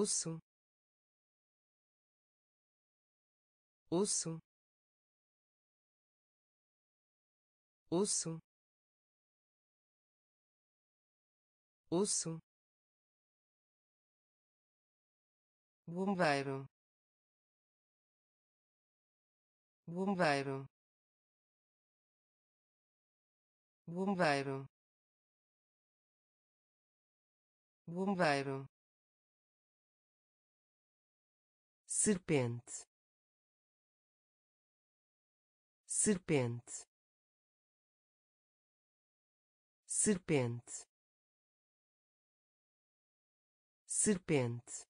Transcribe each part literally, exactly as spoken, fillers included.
osso, osso, osso, osso, bombeiro, bombeiro, bombeiro, bombeiro, serpente, serpente, serpente, serpente,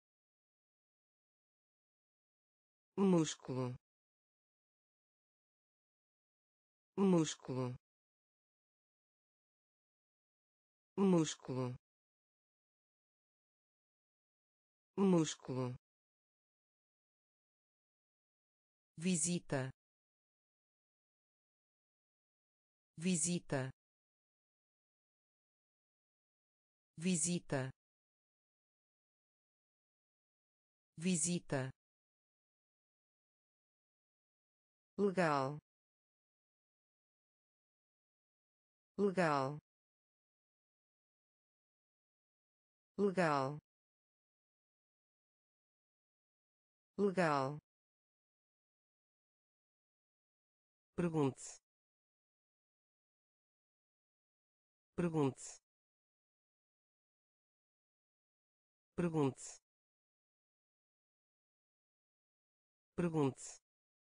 músculo, músculo, músculo, músculo, visita, visita, visita, visita, legal, legal, legal, legal, pergunte, pergunte, pergunte, pergunte,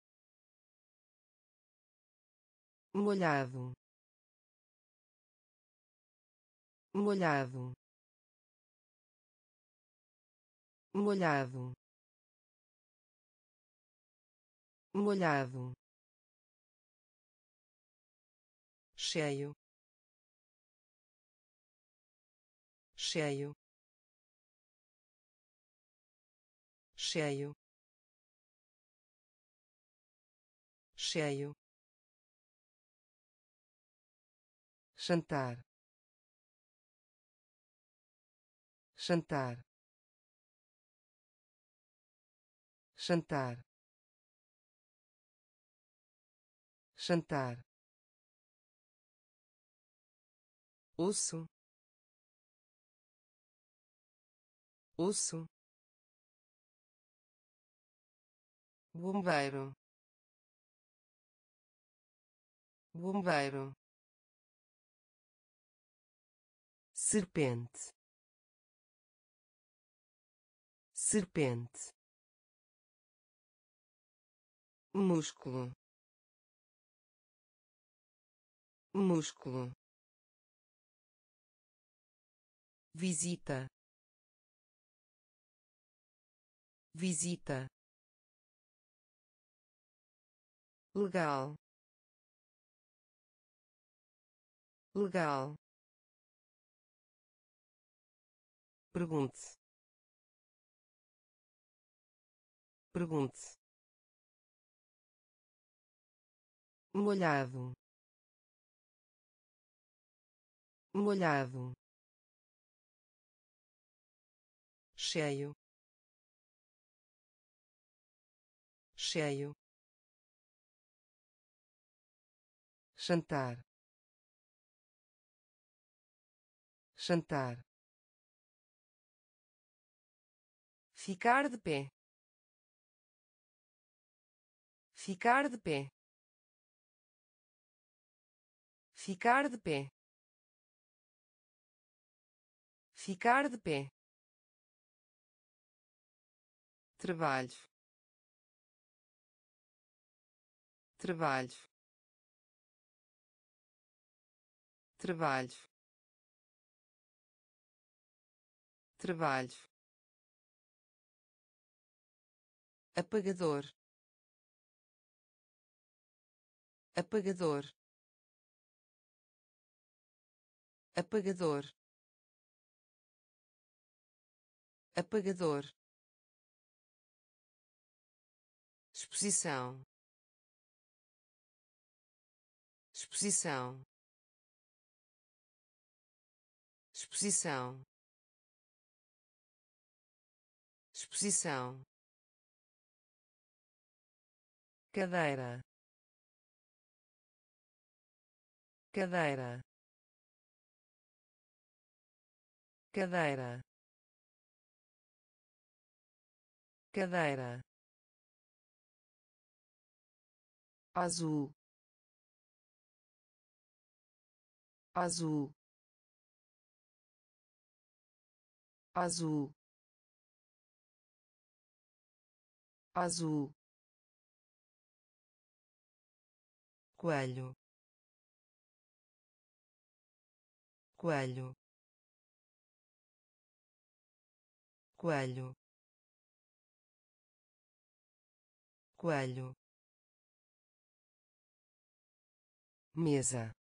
molhado, molhado, molhado, molhado, cheio, cheio, cheio, cheio, jantar, jantar, jantar, jantar, osso, osso, bombeiro, bombeiro, serpente, serpente, músculo, músculo, visita, visita, legal, legal, pergunte, pergunte, molhado, molhado, cheio, cheio, jantar, jantar, ficar de pé, ficar de pé, ficar de pé, ficar de pé, trabalho, trabalho, trabalho, trabalho, apagador, apagador, apagador, apagador, exposição, exposição, exposição, exposição, cadeira, cadeira, cadeira, cadeira, azul, azul, azul, azul, coelho, coelho, coelho, coelho, mesa,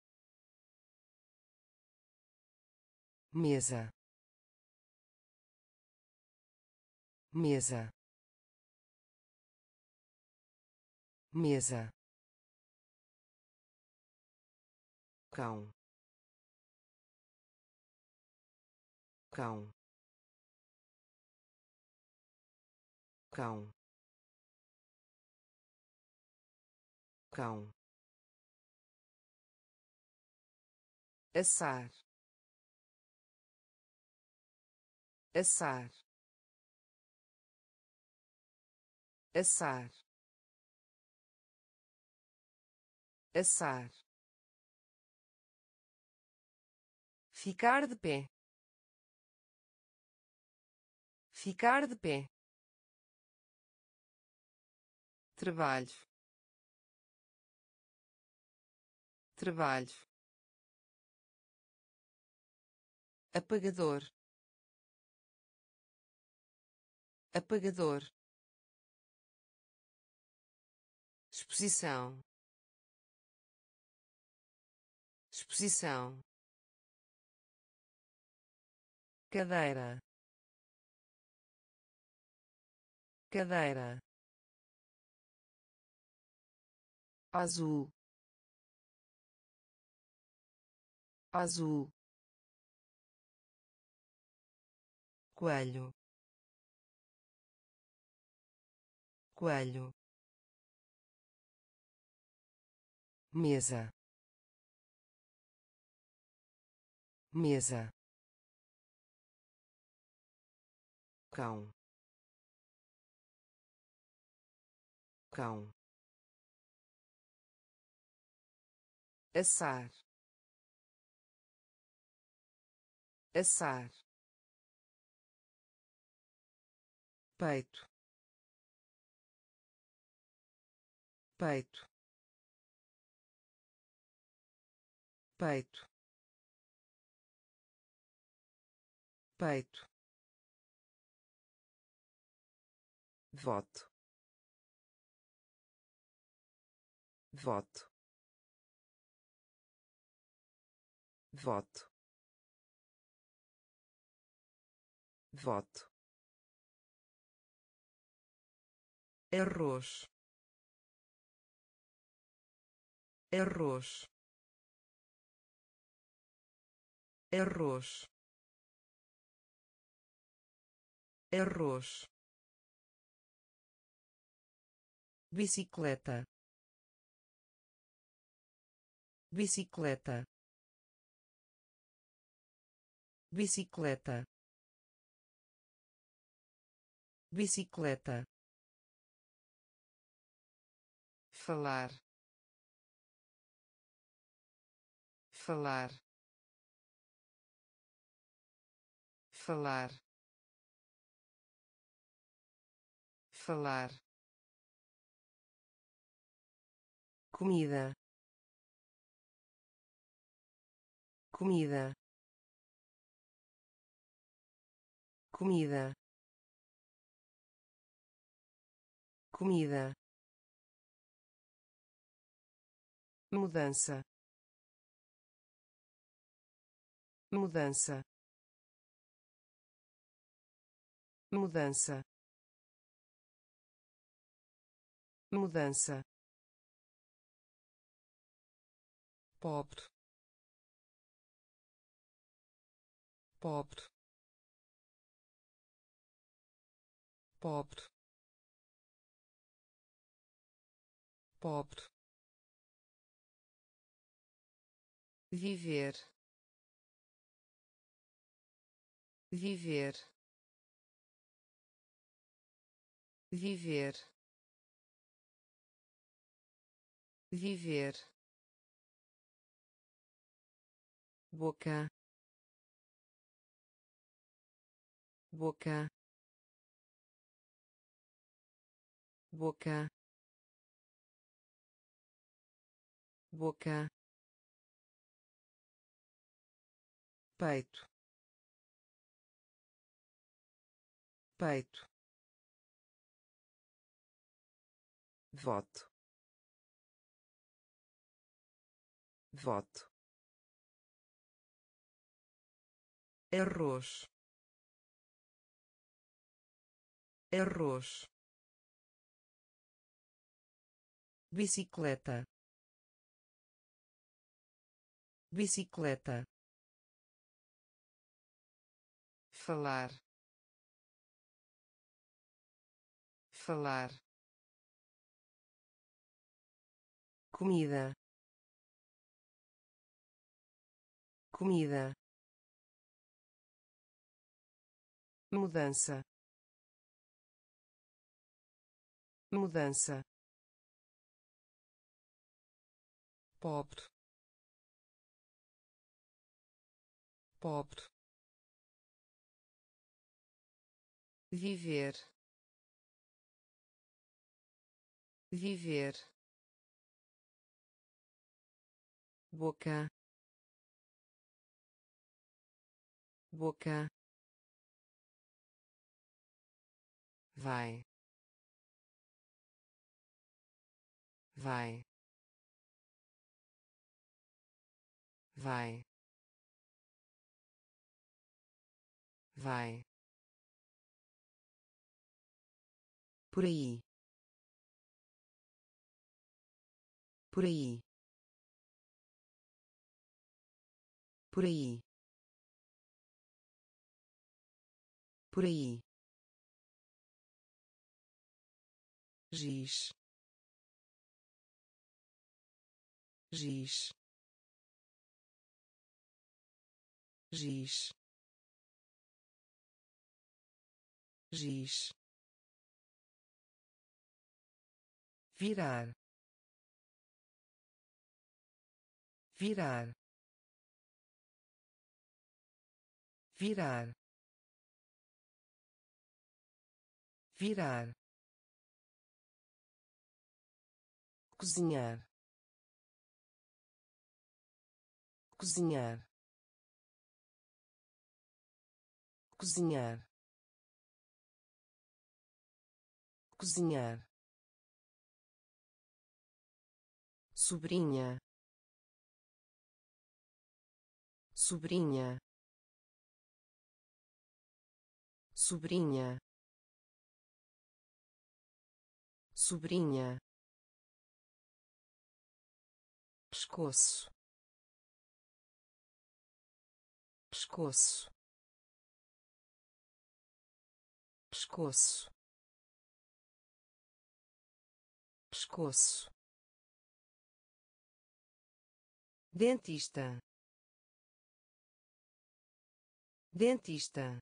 mesa, mesa, mesa, cão, cão, cão, cão, assar, assar, assar, assar, ficar de pé, ficar de pé, trabalho, trabalho, apagador, apagador, exposição, exposição, cadeira, cadeira, azul, azul, coelho, coelho, mesa, mesa, cão, cão, assar, assar, peito, peito, peito, peito, voto, voto, voto, voto, arroz, arroz, arroz, arroz, bicicleta, bicicleta, bicicleta, bicicleta, falar, falar, falar, falar, comida, comida, comida, comida, mudança, mudança, mudança, mudança, pobre, pobre, pobre, pobre, viver, viver, viver, viver, boca, boca, boca, boca, peito, peito, voto, voto, arroz, arroz, bicicleta, bicicleta, falar, falar, comida, comida, mudança, mudança, pobre, pobre, viver, viver, boca, boca, vai, vai, vai, vai, por aí, por aí, por aí, por aí, giz, giz, giz, giz, virar, virar, virar, virar, cozinhar, cozinhar, cozinhar, cozinhar, sobrinha, sobrinha, sobrinha, sobrinha, pescoço, pescoço, pescoço, pescoço, dentista, dentista,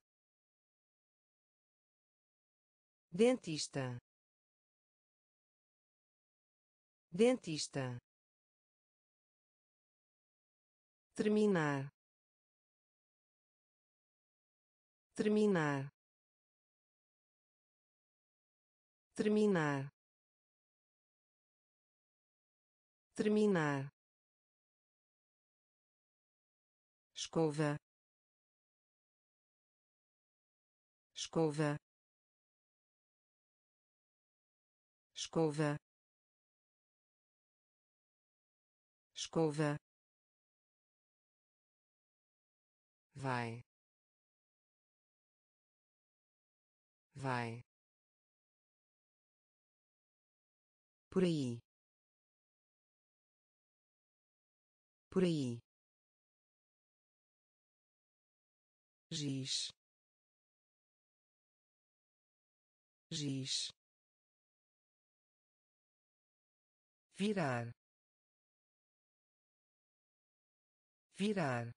dentista, dentista, terminar, terminar, terminar, terminar, escova, escova, escova, escova, vai, vai, por aí, por aí, giz, giz, virar, virar,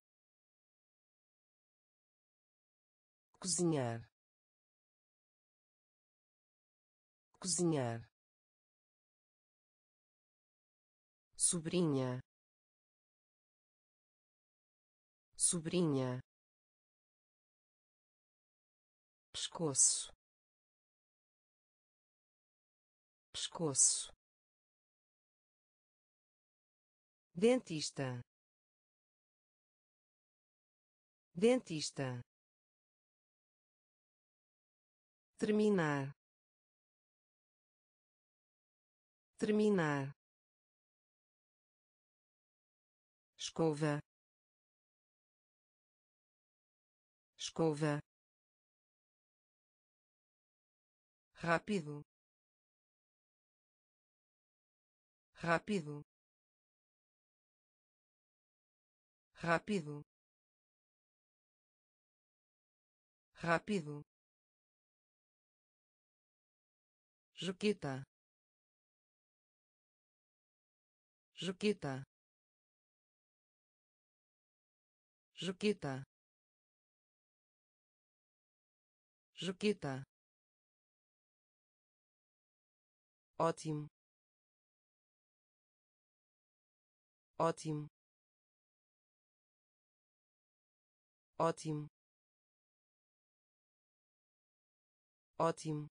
cozinhar, cozinhar, sobrinha, sobrinha, pescoço, pescoço, dentista, dentista, terminar, terminar, escova, escova, rápido, rápido, rápido, rápido, Juquita, Juquita, Juquita, Juquita, ótimo, ótimo, ótimo, ótimo,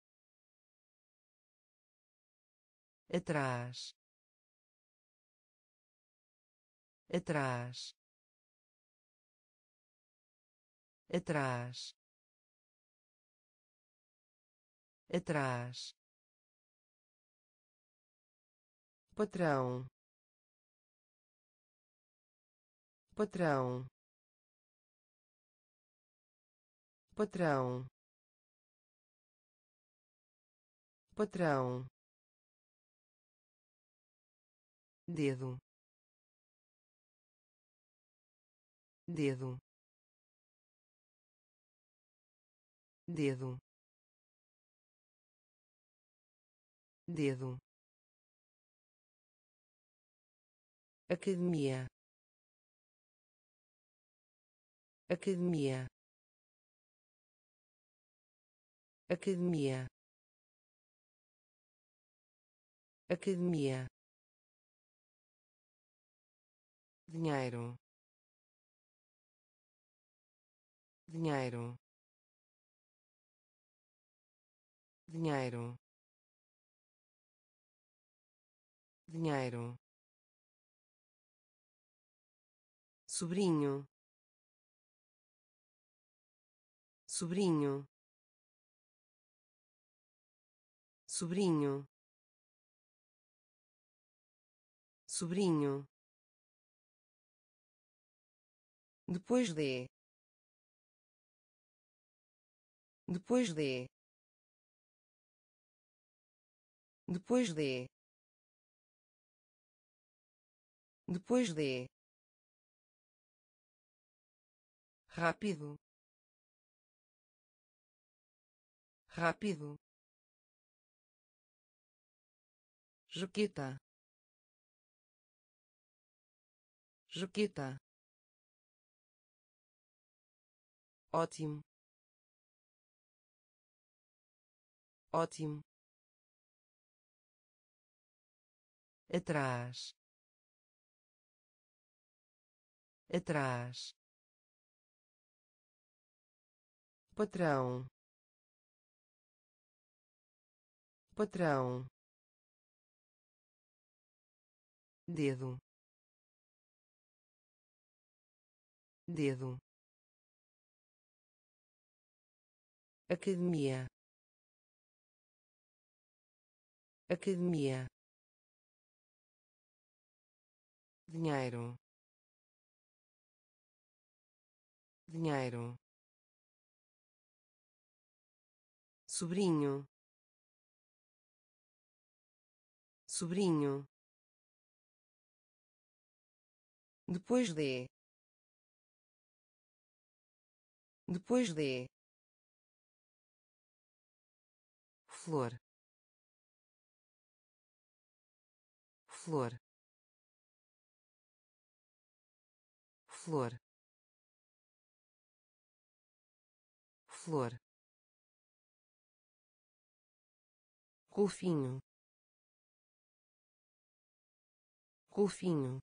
atrás, atrás, atrás, atrás, patrão, patrão, patrão, patrão, dedo, dedo, dedo, dedo, academia, academia, academia, academia, dinheiro, dinheiro, dinheiro, dinheiro, sobrinho, sobrinho, sobrinho, sobrinho, depois de, depois de, depois de, depois de, rápido, rápido, Juquita, Juquita, ótimo, ótimo, atrás, atrás, patrão, patrão, dedo, dedo, academia, academia, dinheiro, dinheiro, sobrinho, sobrinho, depois de, depois de, flor, flor, flor, flor, golfinho, golfinho,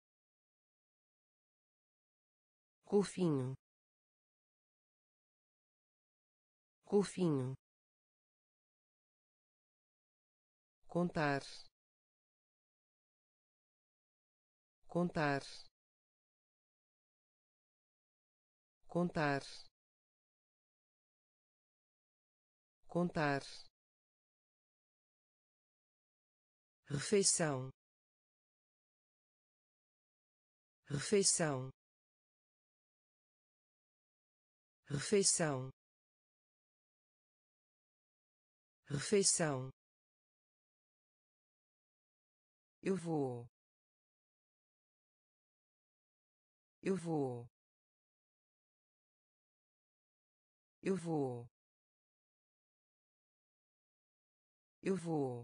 golfinho, golfinho, contar, contar, contar, contar, refeição, refeição, refeição, refeição, eu vou, eu vou, eu vou, eu vou,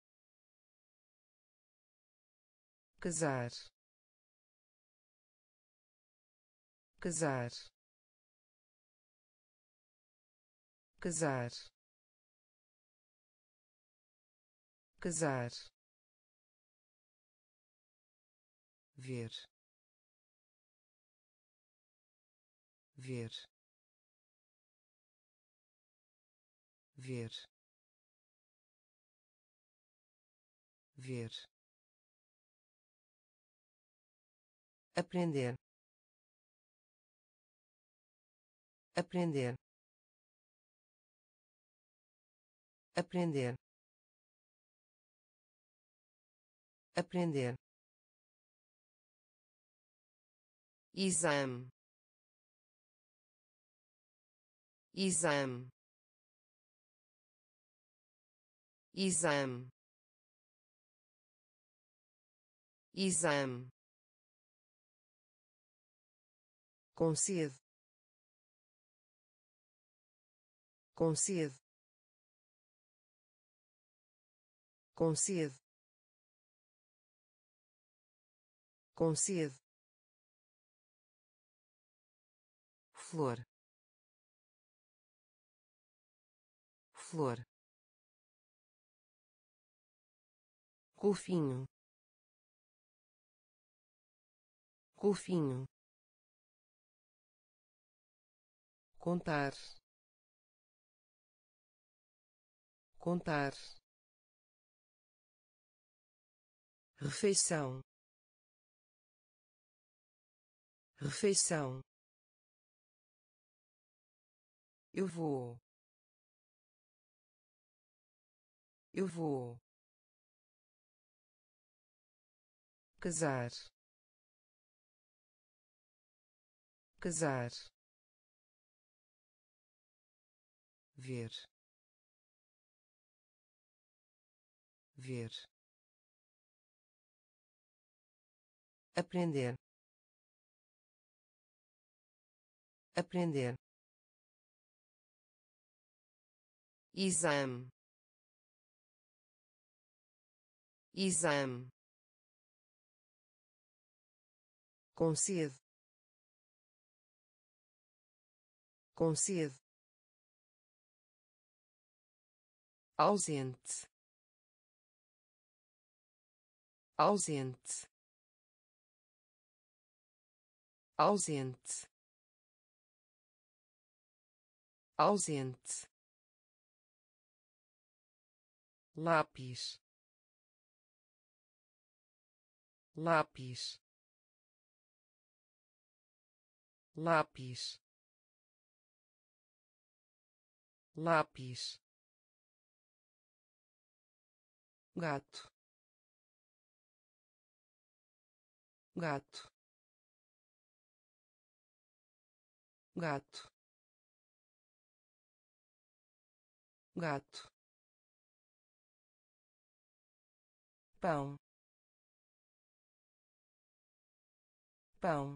casar, casar, casar, casar, ver, ver, ver, ver, aprender, aprender, aprender, aprender, exame, exame, exame, exame, concede, concede, concede, concede, flor, flor, golfinho, golfinho, contar, contar, refeição, refeição, eu vou, eu vou, casar, casar, ver, ver, aprender, aprender, exame, exame, concede, concede, ausente, ausente, ausente, ausente, lápis, lápis, lápis, lápis, gato, gato, gato, gato, pão, pão,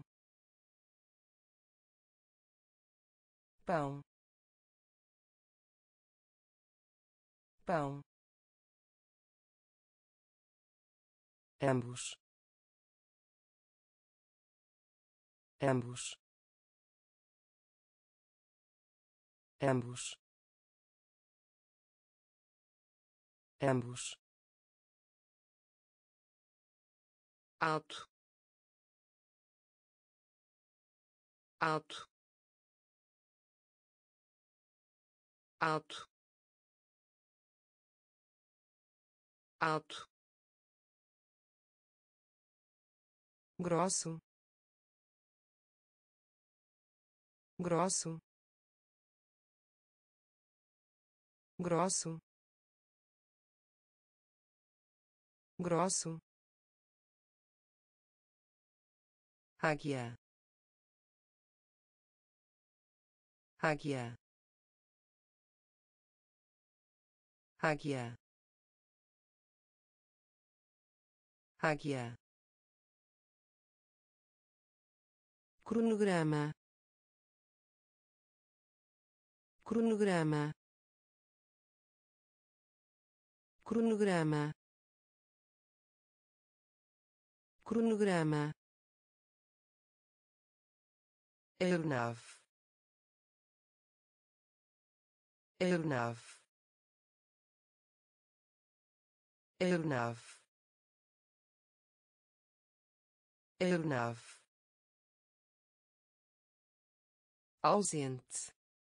pão, pão, ambos, ambos, ambos, ambos, alto, alto, alto, alto, grosso, grosso, grosso, grosso, águia, águia, águia, águia, cronograma, cronograma, cronograma, cronograma, aeronave, aeronave, aeronave, aeronave, ausente,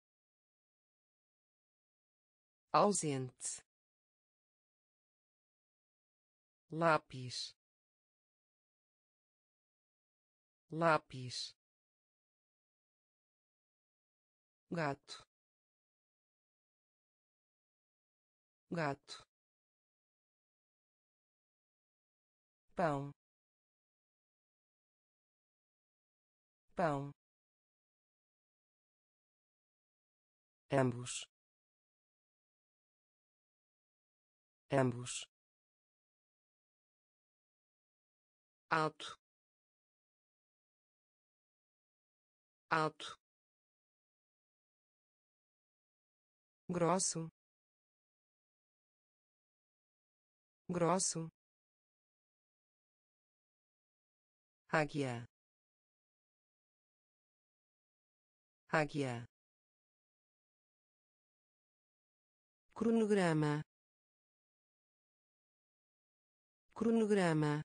ausente, lápis, lápis, gato, gato, pão, pão, ambos, ambos, alto, alto, grosso, grosso, águia, águia, cronograma, cronograma,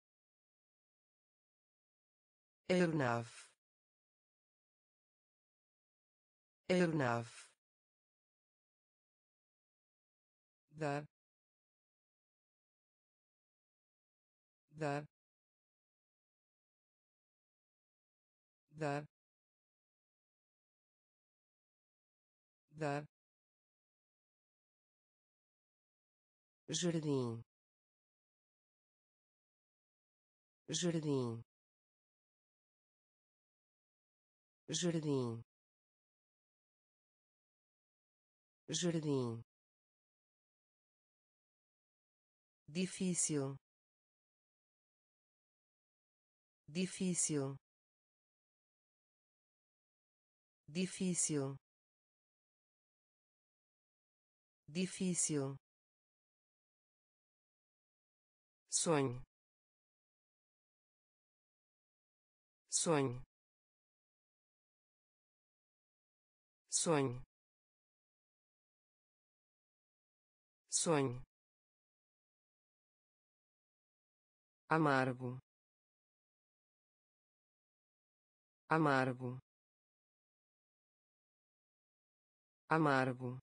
aeronave, aeronave, dar, dar, dar, dar, jardim, jardim, jardim, jardim, difícil, difícil, difícil, difícil, sonho, sonho, sonho, sonho, amargo, amargo, amargo,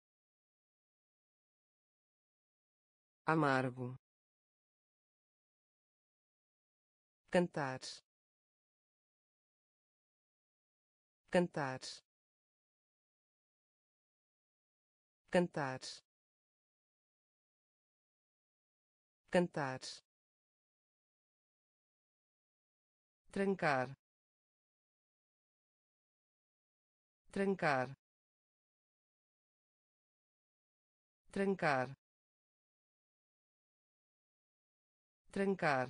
amargo, cantar, cantar, cantar, cantar, trancar, trancar, trancar, trancar,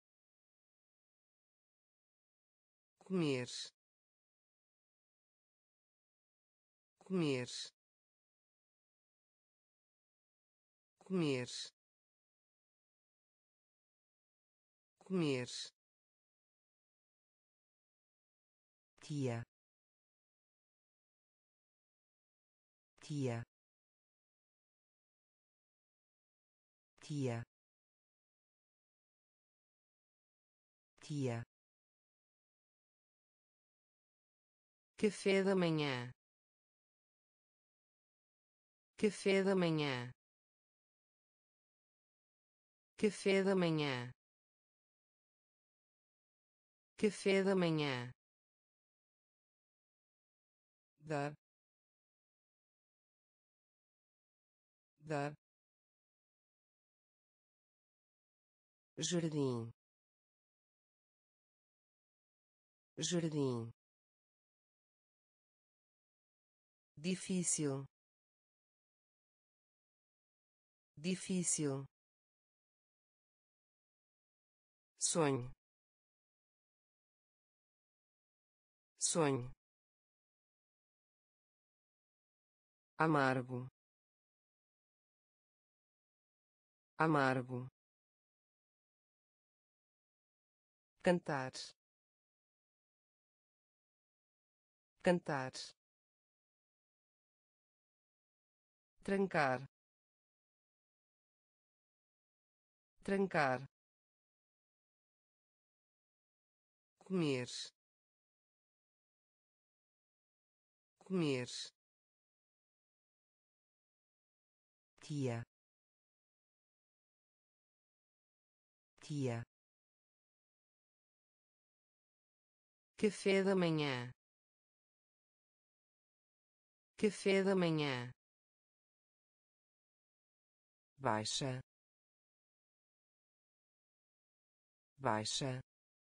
comer, comer, comer, comer, tia, tia, tia, tia, café da manhã, café da manhã, café da manhã, café da manhã, dar, dar, jardim, jardim, difícil, difícil, sonho, sonho, amargo, amargo, cantar, cantar, trancar, trancar, comer, comer, tia, tia, café da manhã, café da manhã, baixa, baixa,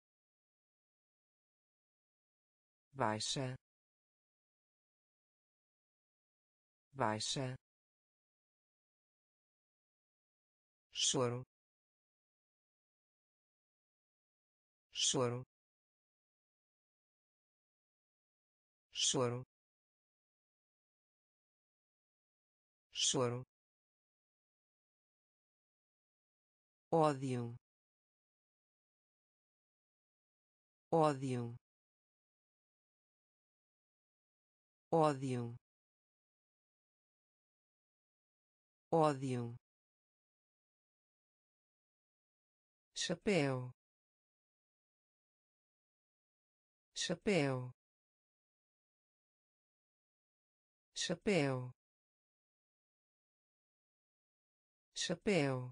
baixa, baixa, choro, choro, choro, choro, ódio, ódio, ódio, ódio, chapéu, chapéu, chapéu, chapéu,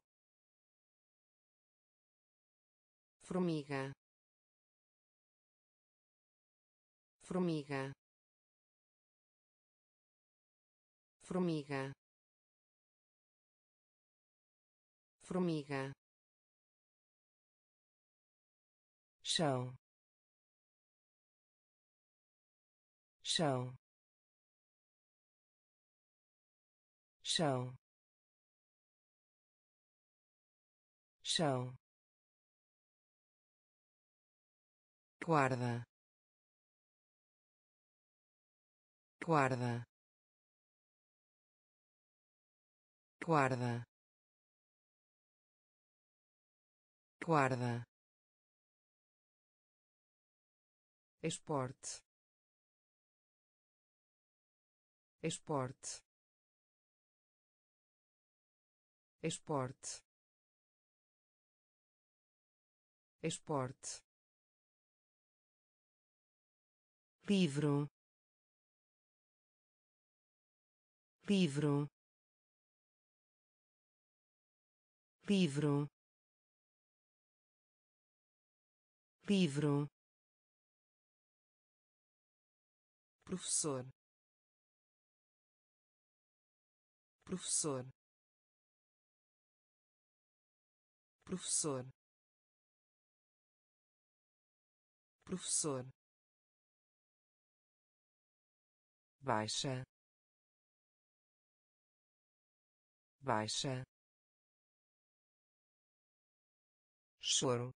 formiga, formiga, formiga, formiga, chão, chão, chão, chão, guarda, guarda, guarda, guarda, esporte, esporte, esporte, esporte, livro, livro, livro, livro, professor, professor, professor, professor, baixa, baixa, choro,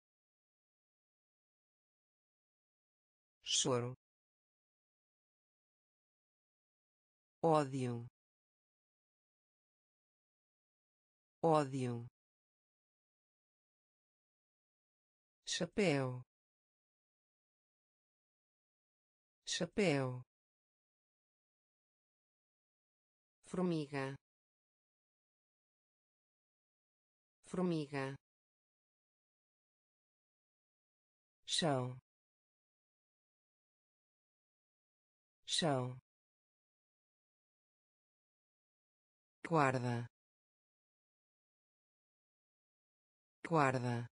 choro, ódio, ódio, chapéu, chapéu, formiga, formiga, chão, chão, guarda, guarda,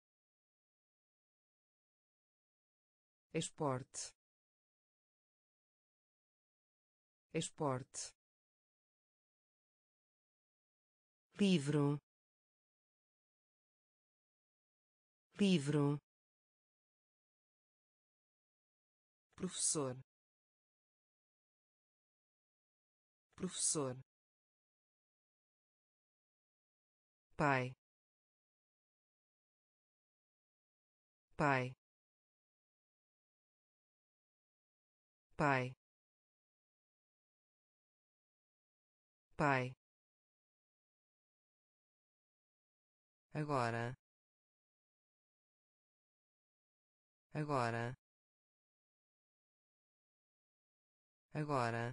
esporte, esporte, livro, livro, professor, professor, pai, pai, pai, pai, agora, agora, agora,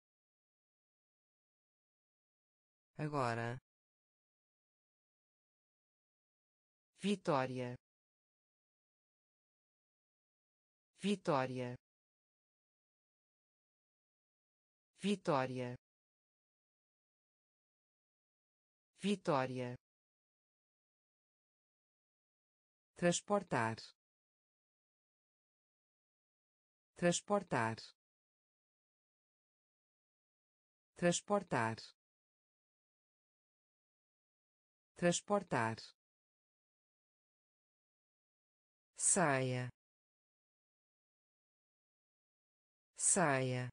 agora, vitória, vitória, vitória, vitória, transportar, transportar, transportar, transportar, saia, saia,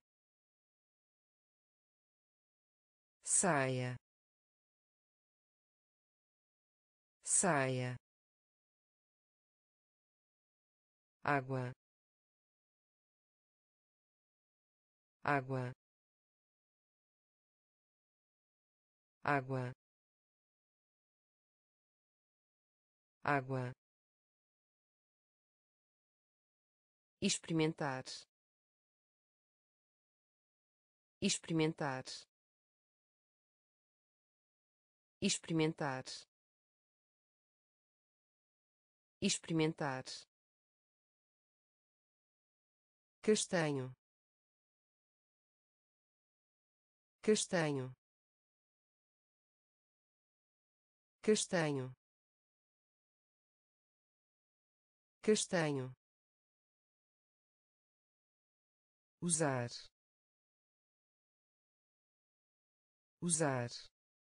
saia, saia, água, água, água, água, experimentar, experimentar, experimentar, experimentar, castanho, castanho, castanho, castanho, usar, usar,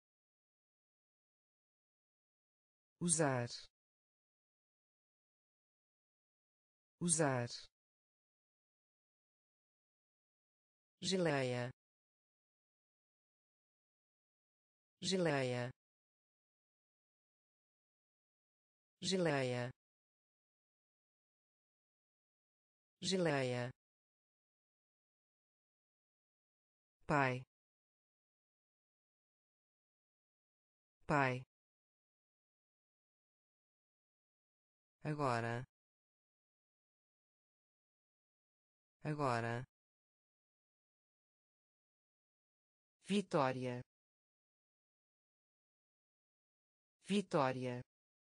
usar, usar, geleia, geleia, geleia, geleia, pai, pai, agora, agora, vitória, vitória,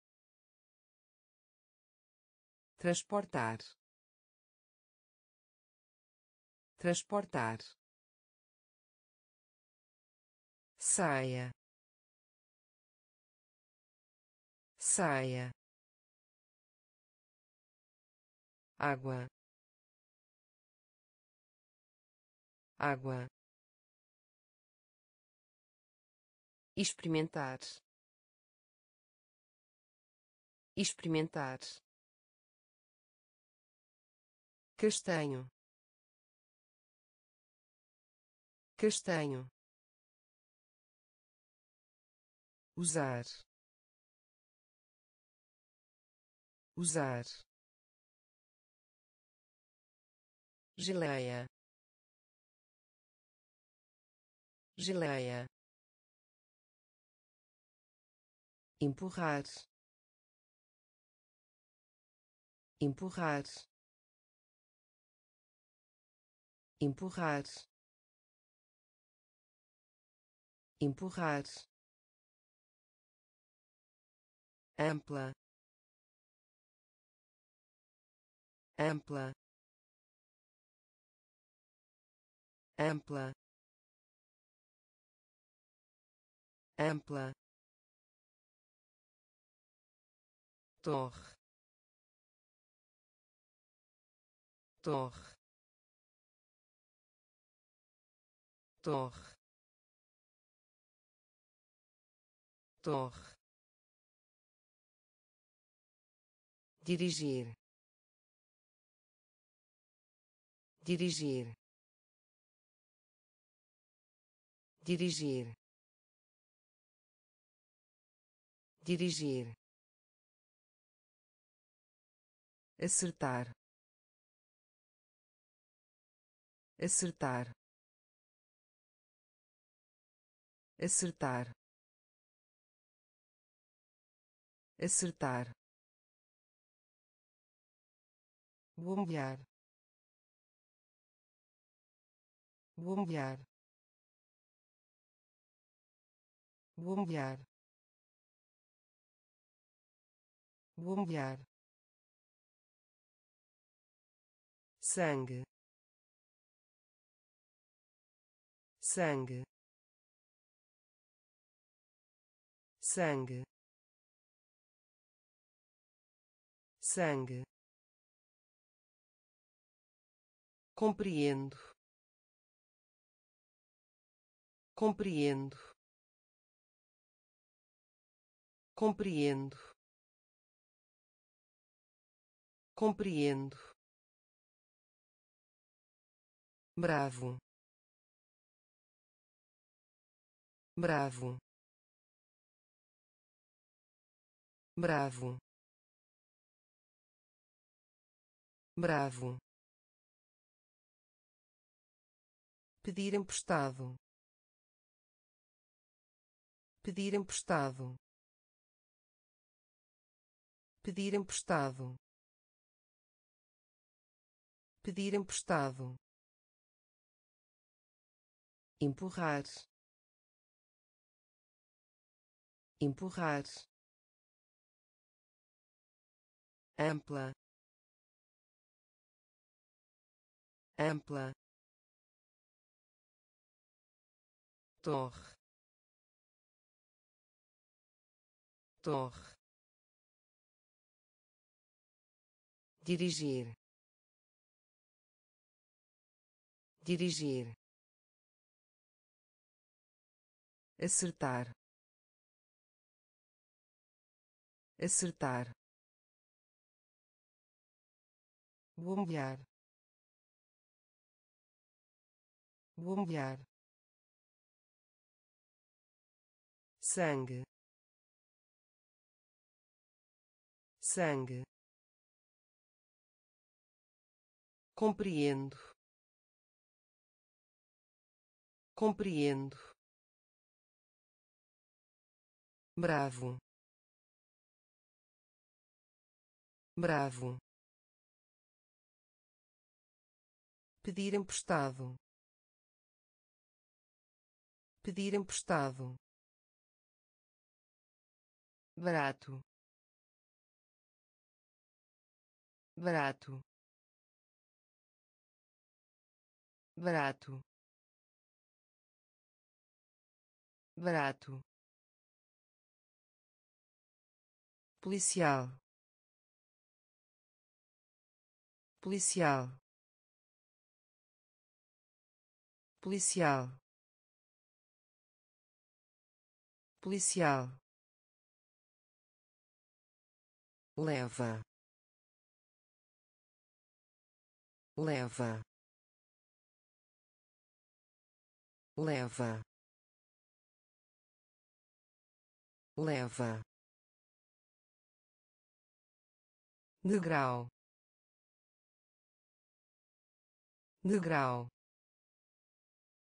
transportar, transportar, saia, saia, água, água, experimentar, experimentar, castanho, castanho, usar, usar, geleia, geleia, empurrar, empurrar, empurrar, empurrar, ampla, ampla, ampla, ampla, torre, torre, torre, torre, dirigir, dirigir, dirigir, dirigir, acertar, acertar, acertar, acertar, bombear, bombear, bombear, bombear, sangue, sangue, sangue, sangue, compreendo, compreendo, compreendo, compreendo, bravo, bravo, bravo, bravo, pedir emprestado, pedir emprestado, pedir emprestado, pedir emprestado, empurrar, empurrar, ampla, ampla, torre, torre, dirigir, dirigir, acertar, acertar, bombear, bombear, sangue, sangue, compreendo, compreendo, bravo, bravo, pedir emprestado, pedir emprestado, barato, barato, barato, barato, policial, policial, policial, policial, leva, leva, leva, leva, degrau, degrau,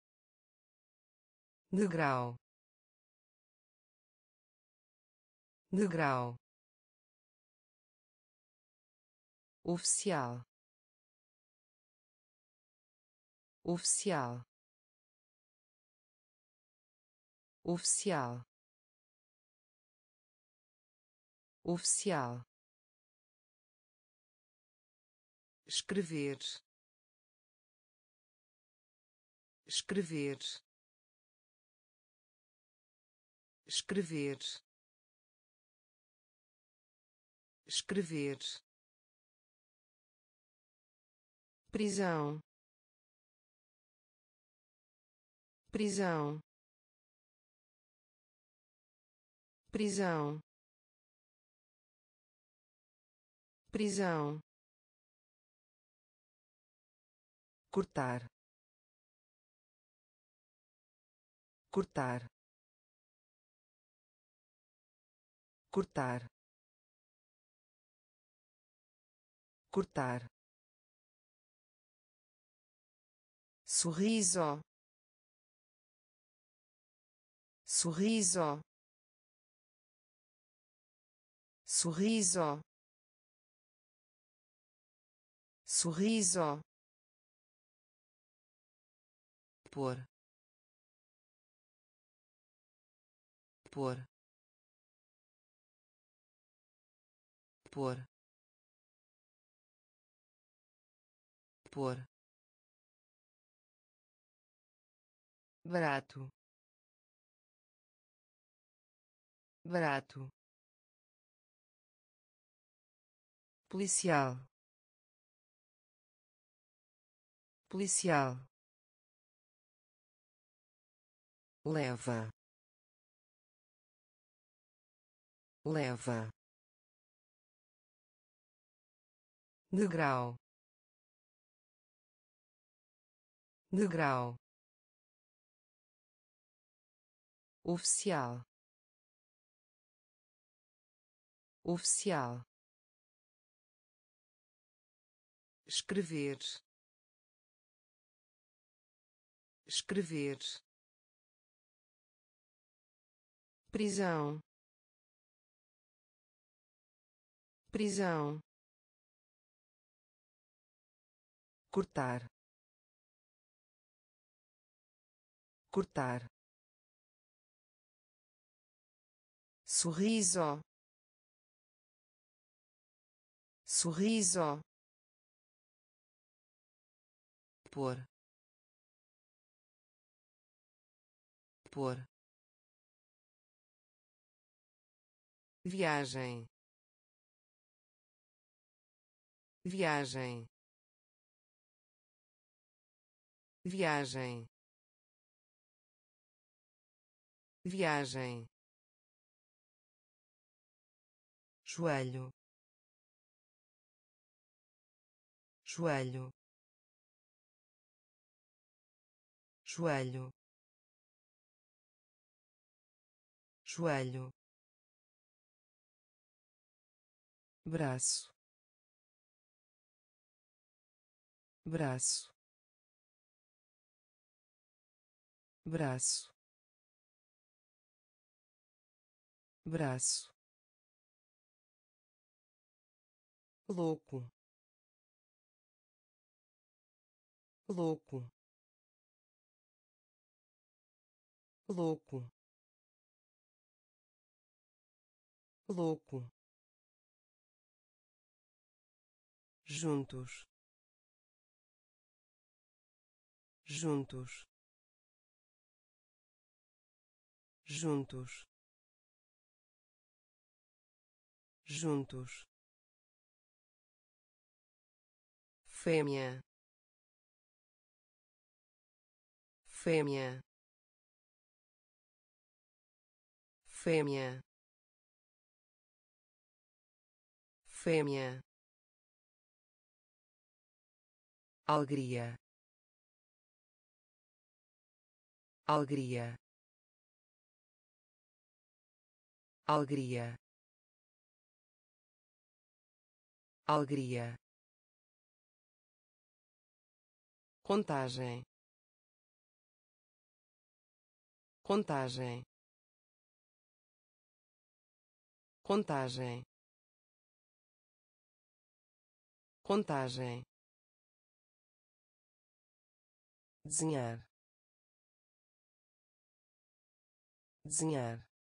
degrau, degrau, oficial, oficial, oficial, oficial, escrever, escrever, escrever, escrever, prisão, prisão, prisão, prisão, cortar, cortar, cortar, cortar, sorriso, sorriso, sorriso, sorriso, por, por, por, por, barato, barato, policial, policial, leva, leva, degrau, degrau, oficial, oficial, escrever, escrever, prisão, prisão, cortar, cortar, sorriso, sorriso, por, por, viagem, viagem, viagem, viagem, joelho, joelho, joelho, joelho, braço, braço, braço, braço, louco, louco, louco, louco, juntos, juntos, juntos, juntos, fêmea, fêmea, fêmea, fêmea, alegria, alegria, alegria, alegria, contagem, contagem, contagem, contagem, desenhar, desenhar,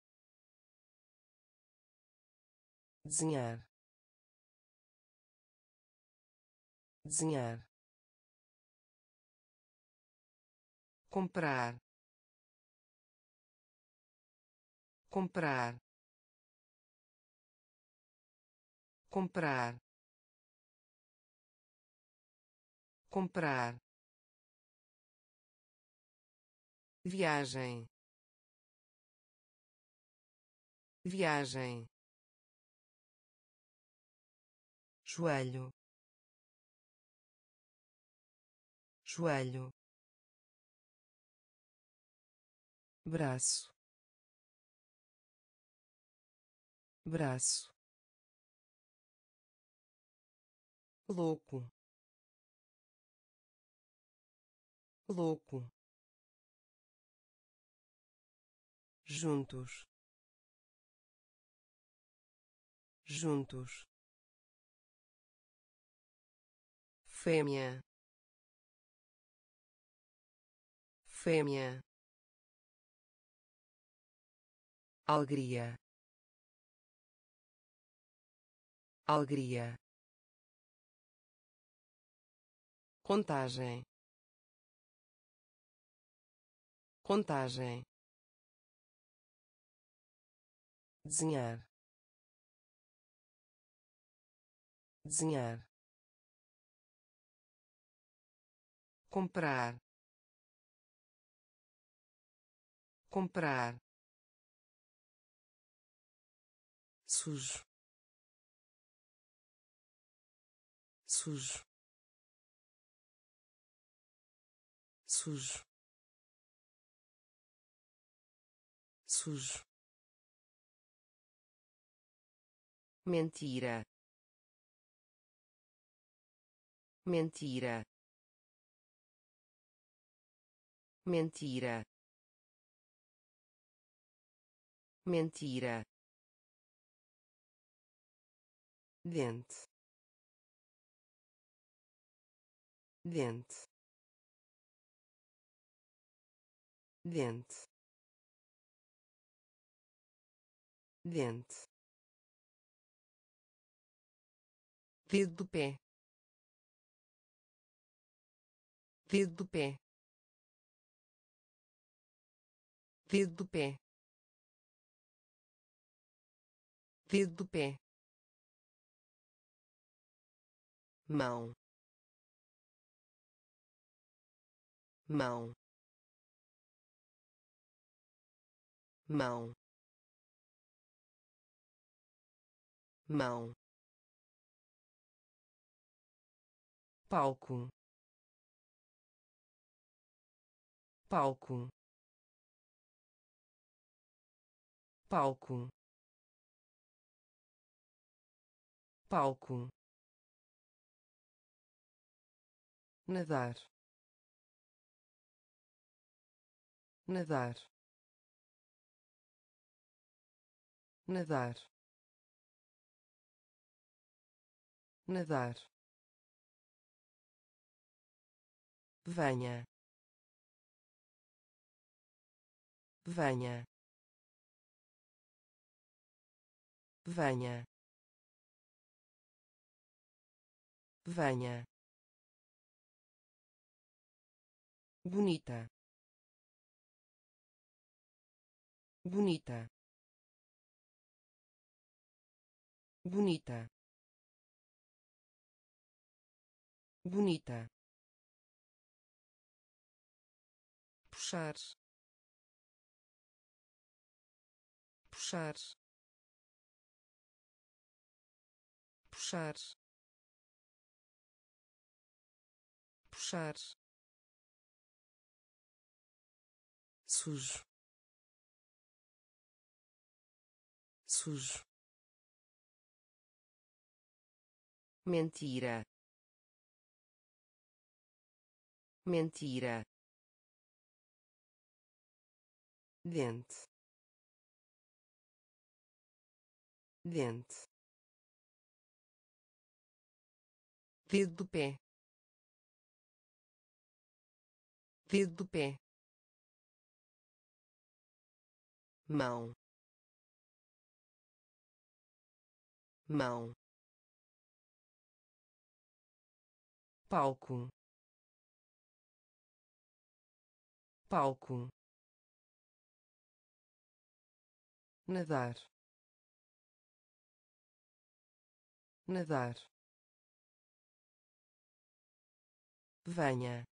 desenhar, desenhar, comprar, comprar, comprar, comprar, viagem, viagem, joelho, joelho, braço, braço, louco, louco, juntos, juntos, fêmea, fêmea, alegria, alegria, contagem, contagem, desenhar, desenhar, comprar, comprar, sujo, sujo, sujo, sujo, mentira, mentira, mentira, mentira, dente, dente, dente, dente, dedo do pé, dedo do pé, dedo do pé, dedo do pé, mão, mão, mão, mão, palco, palco, palco, palco, nadar, nadar, nadar, nadar, venha, venha, venha, venha, bonita, bonita, bonita, bonita, puxar, puxar, puxar, puxar, sujo, sujo, mentira, mentira, dente, dente, dedo do pé, dedo do pé, mão, mão, palco, palco, nadar, nadar, venha,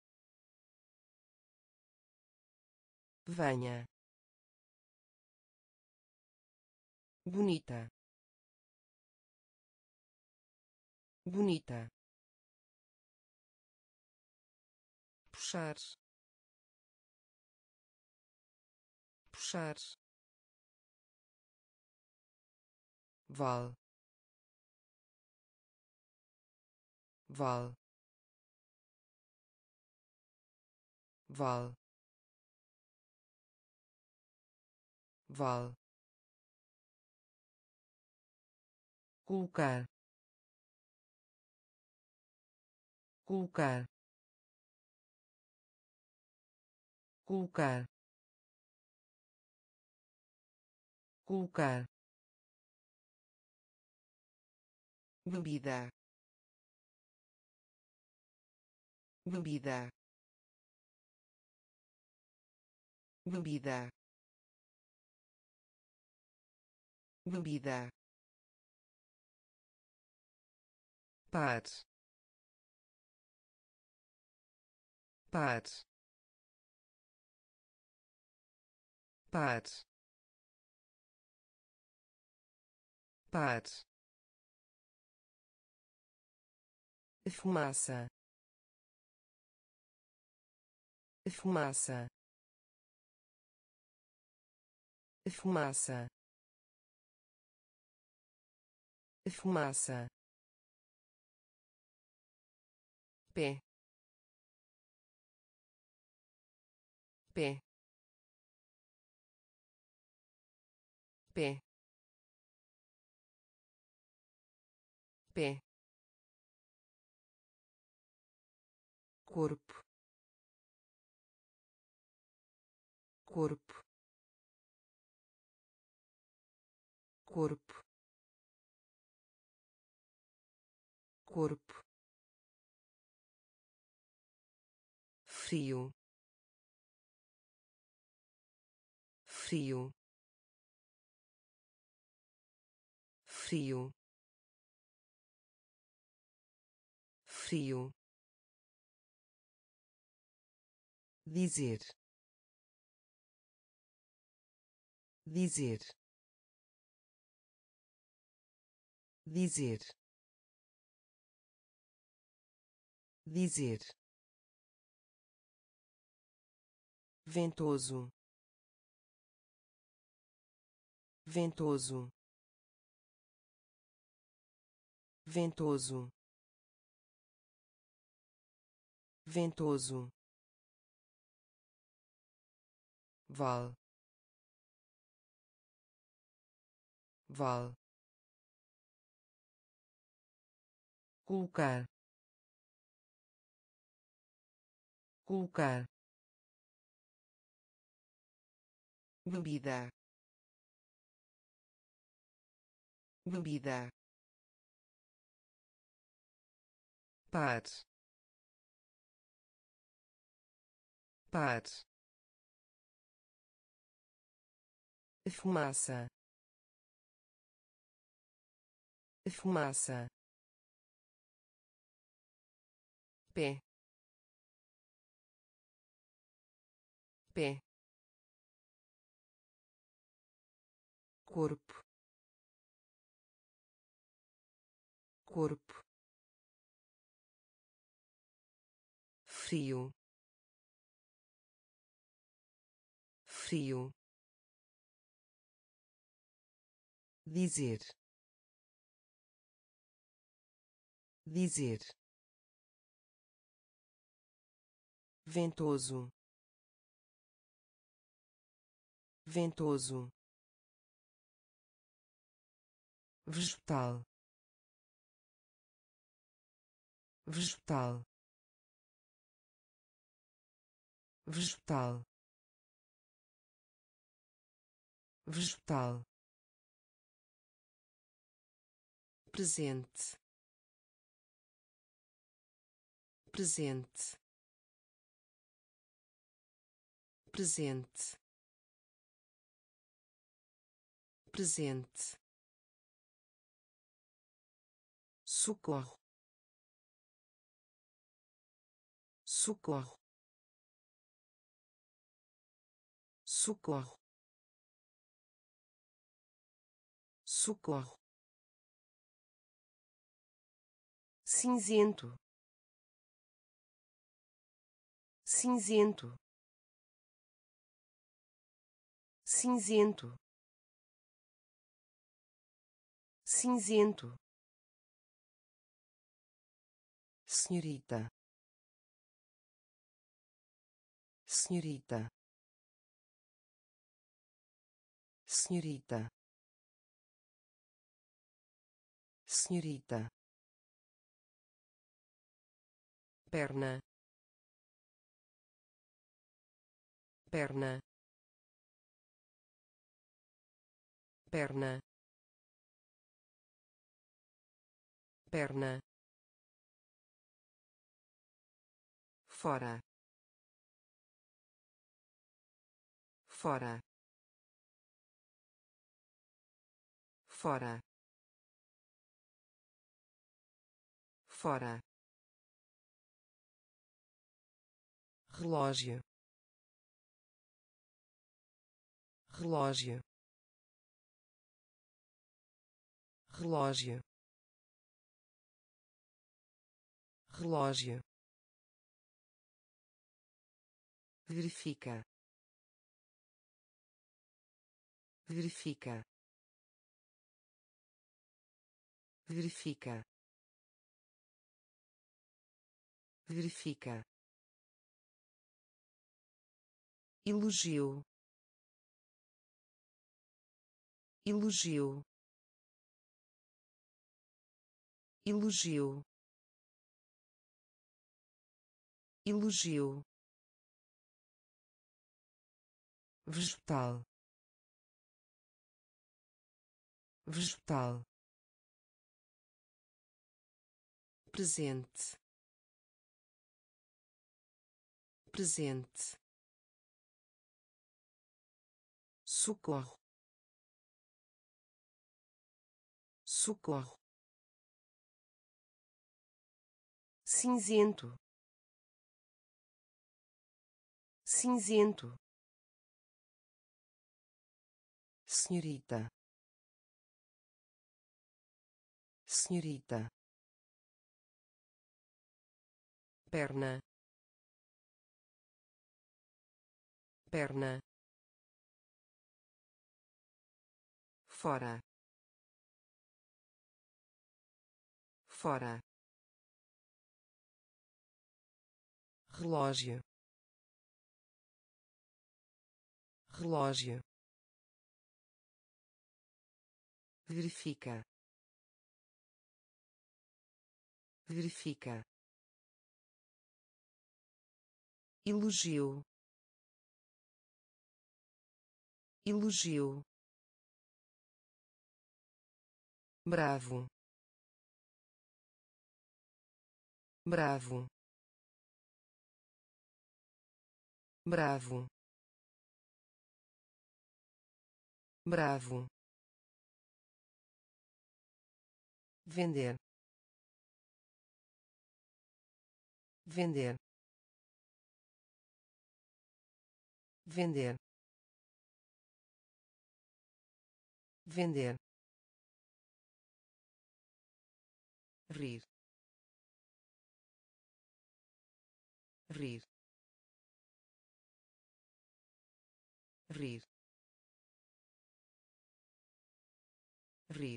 venha, bonita, bonita, puxar, puxar, val, val, val, val, colocar, colocar, colocar, colocar, bebida, bebida, bebida, bebida, par, par, par, par, fumaça, fumaça, fumaça, fumaça, pé, pé, pé, pé, corpo, corpo, corpo, corpo, frio, frio, frio, frio, dizer, dizer, dizer, dizer, ventoso, ventoso, ventoso, ventoso, val, val, colocar, colocar, bebida, bebida, par, par, fumaça, fumaça, pé, pé, corpo, corpo, frio, frio, dizer, dizer, ventoso, ventoso, vegetal, vegetal, vegetal, vegetal, presente, presente, presente, presente, socorro, socorro, socorro, socorro, cinzento, cinzento, cinzento, cinzento, senhorita, senhorita, senhorita, senhorita, perna, perna, perna, perna, fora, fora, fora, fora, relógio, relógio, relógio, relógio, verifica, verifica, verifica, verifica, elogio, elogio, elogio, elogio, vegetal, vegetal, presente, presente, socorro, socorro, cinzento, cinzento, senhorita, senhorita, perna, perna, fora, fora, relógio, relógio, verifica, verifica, elogio, elogio, bravo, bravo, bravo, bravo, vender, vender, vender, vender, rir, rir, rir, rir,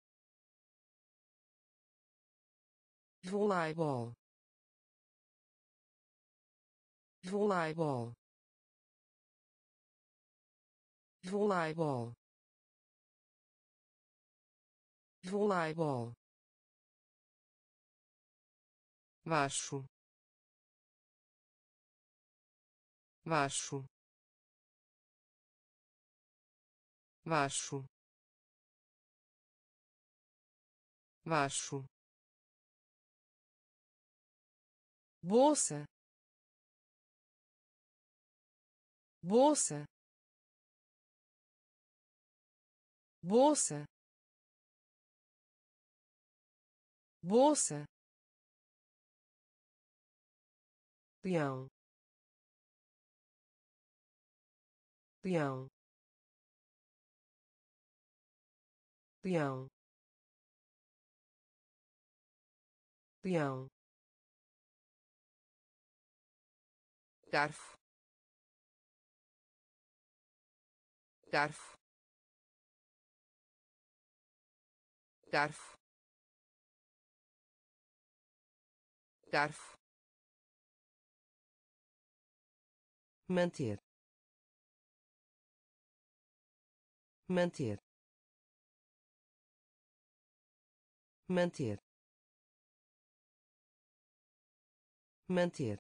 voleibol, voleibol, voleibol, voleibol, baixo, baixo, baixo, baixo, bolsa, bolsa, bolsa, bolsa, peão, peão, peão, peão, garfo, garfo, garfo, garfo, manter, manter, manter, manter,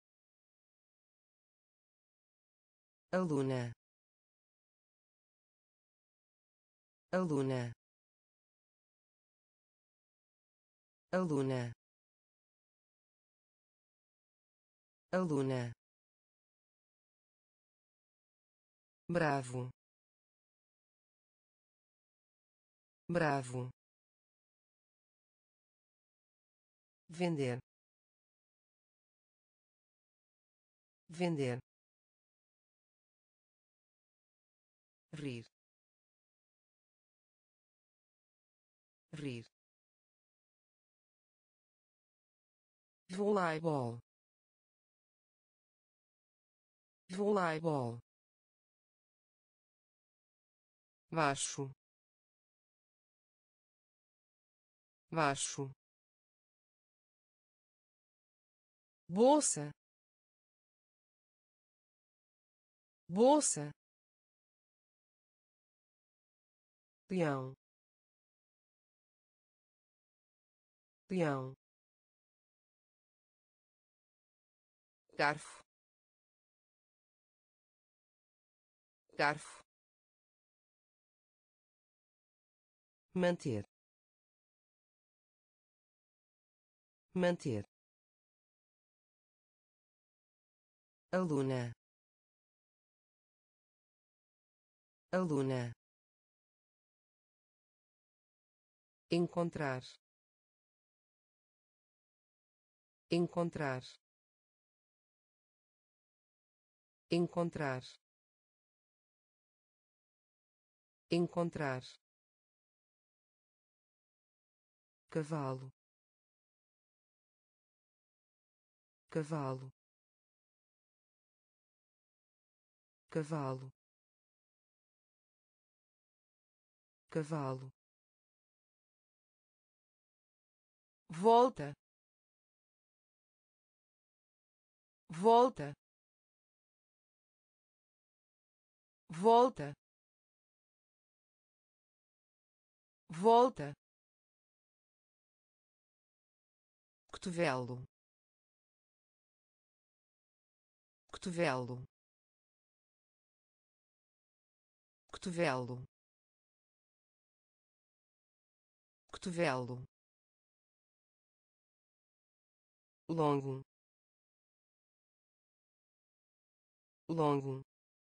aluna, aluna, aluna, aluna, bravo, bravo, vender, vender, rir, rir, voleibol, voleibol, baixo, baixo, bolsa, bolsa, peão, peão, garfo, garfo, manter, manter, aluna, aluna, encontrar, encontrar, encontrar, encontrar, cavalo, cavalo, cavalo, cavalo, volta, volta, volta, volta, cotovelo, cotovelo, cotovelo, cotovelo, longo, longo,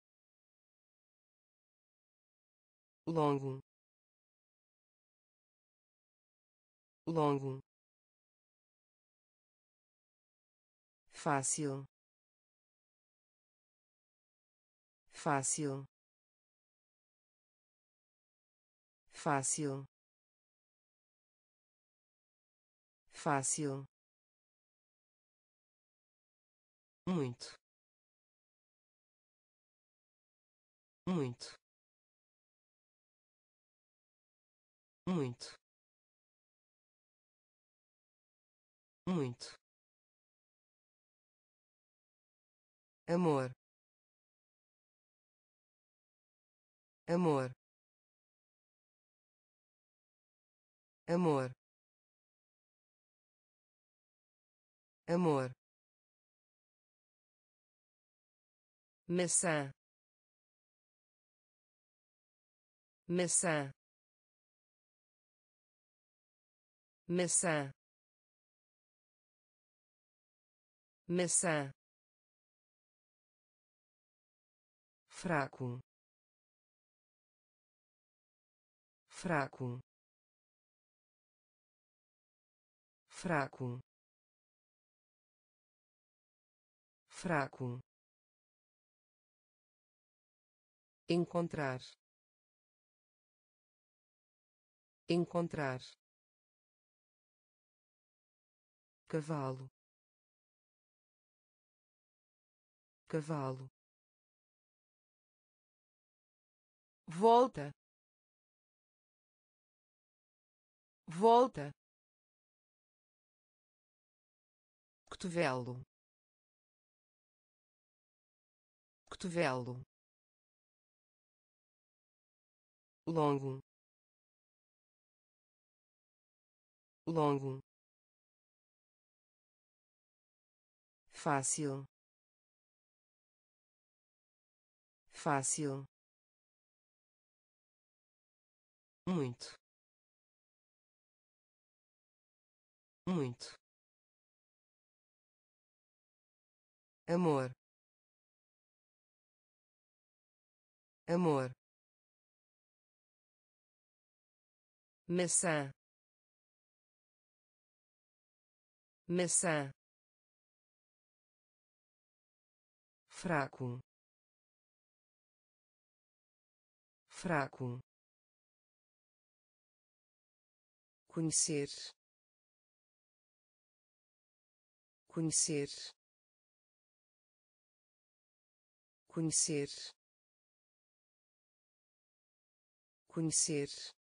longo, longo, fácil, fácil, fácil, fácil, muito, muito, muito, muito, amor, amor, amor, amor, maçã, maçã, maçã, maçã, fraco, fraco, fraco, fraco, encontrar, encontrar, cavalo, cavalo, volta, volta, cotovelo, cotovelo, longo, longo, fácil, fácil, muito, muito, amor, amor, maçã, maçã, fraco, fraco, conhecer, conhecer, conhecer, conhecer,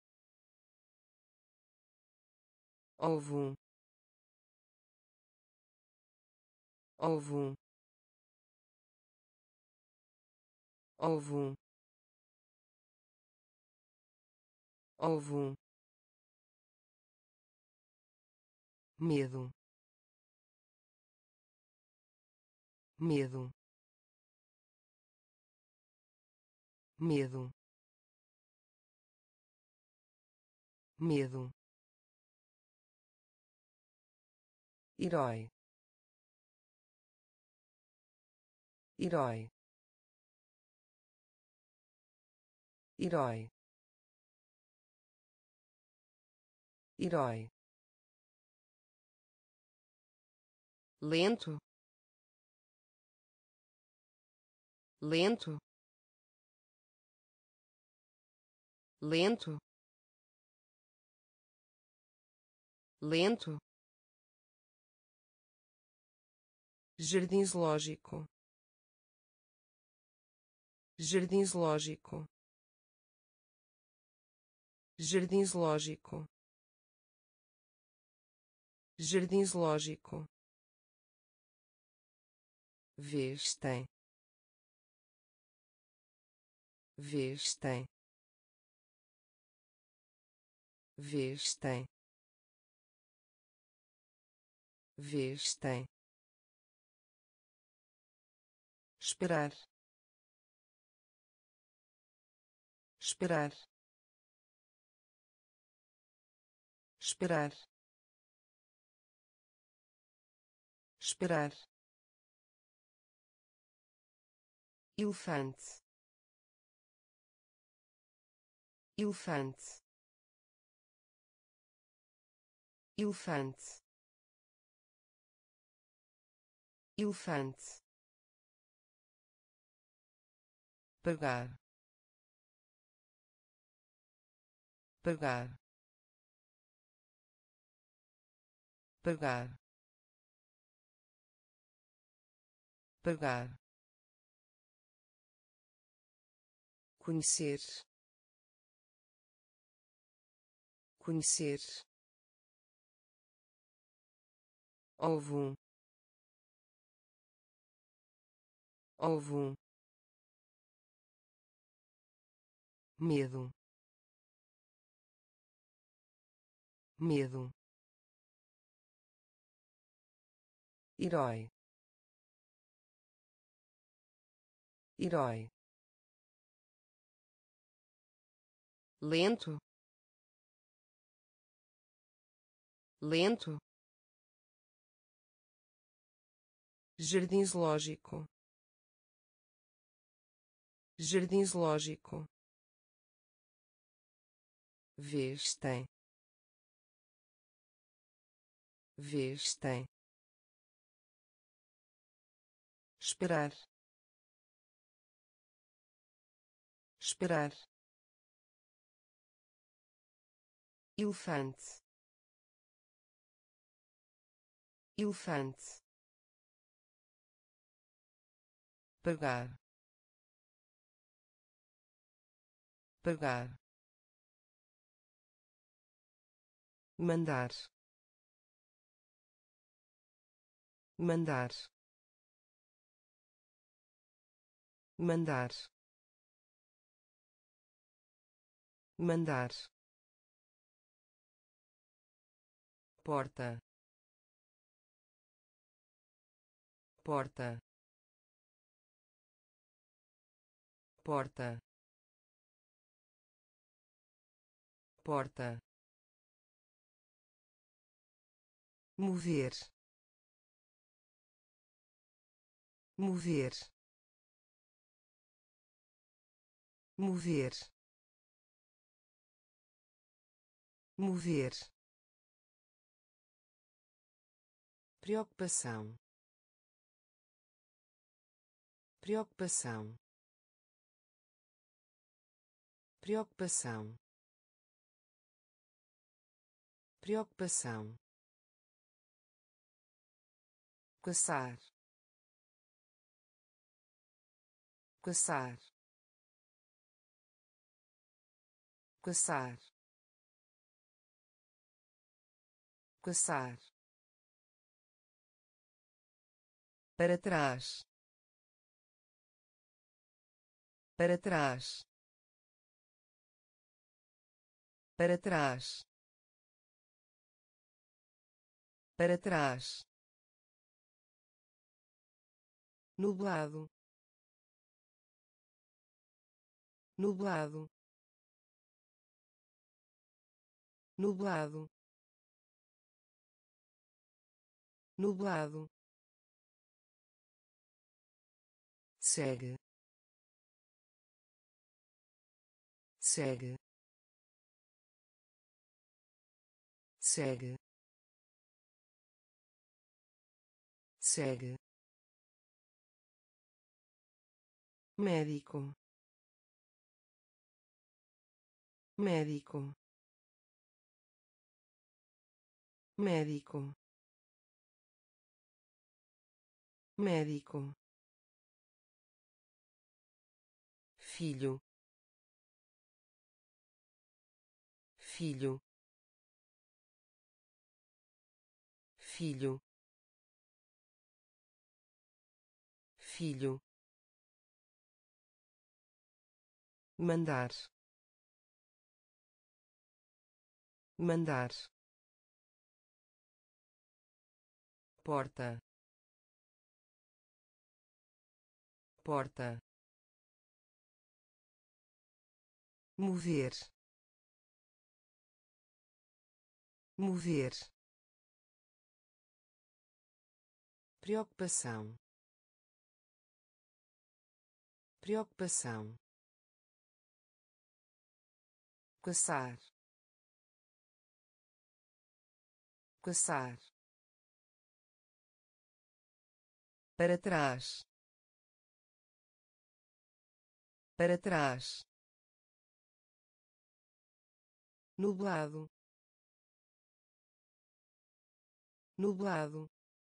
ovo, ovo, ovo, ovo, medo, medo, medo, medo, herói, herói, herói, herói, lento, lento, lento, lento, jardim zoológico, jardim zoológico, jardim zoológico, jardim zoológico, vez tem, vez tem, vez tem, vez tem, esperar, esperar, esperar, esperar, elefante, elefante, elefante, elefante, pagar, pagar, pagar, pagar, conhecer, conhecer, ovo, ovo, medo, medo, herói, herói, lento, lento, jardim zoológico, jardim zoológico, vestem, vestem, esperar, esperar, elefante, elefante, pagar, pagar, mandar, mandar, mandar, mandar, porta, porta, porta, porta, mover, mover, mover, mover, preocupação, preocupação, preocupação, preocupação, caçar, caçar, caçar, caçar, para trás, para trás, para trás, para trás, nublado, nublado, nublado, nublado, segue, segue, segue, segue, médico, médico, médico, médico, filho, filho, filho, filho, mandar, mandar, porta, porta, mover, mover, preocupação, preocupação, caçar, caçar, para trás, para trás, nublado, nublado,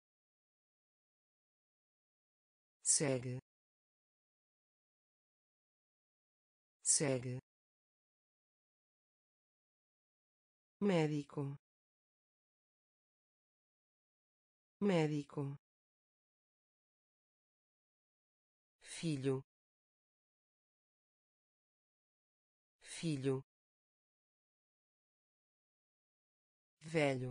segue, segue, médico, médico, filho, filho, velho,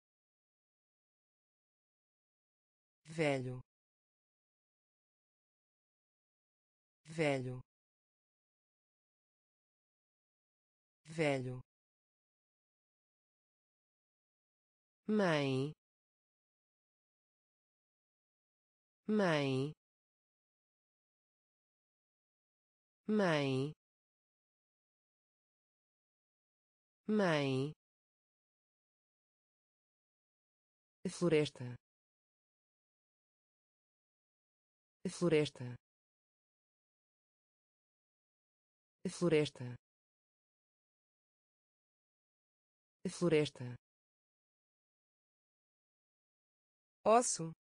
velho, velho, velho, mãe, mãe, mãe, mãe, floresta, floresta, floresta, floresta, osso,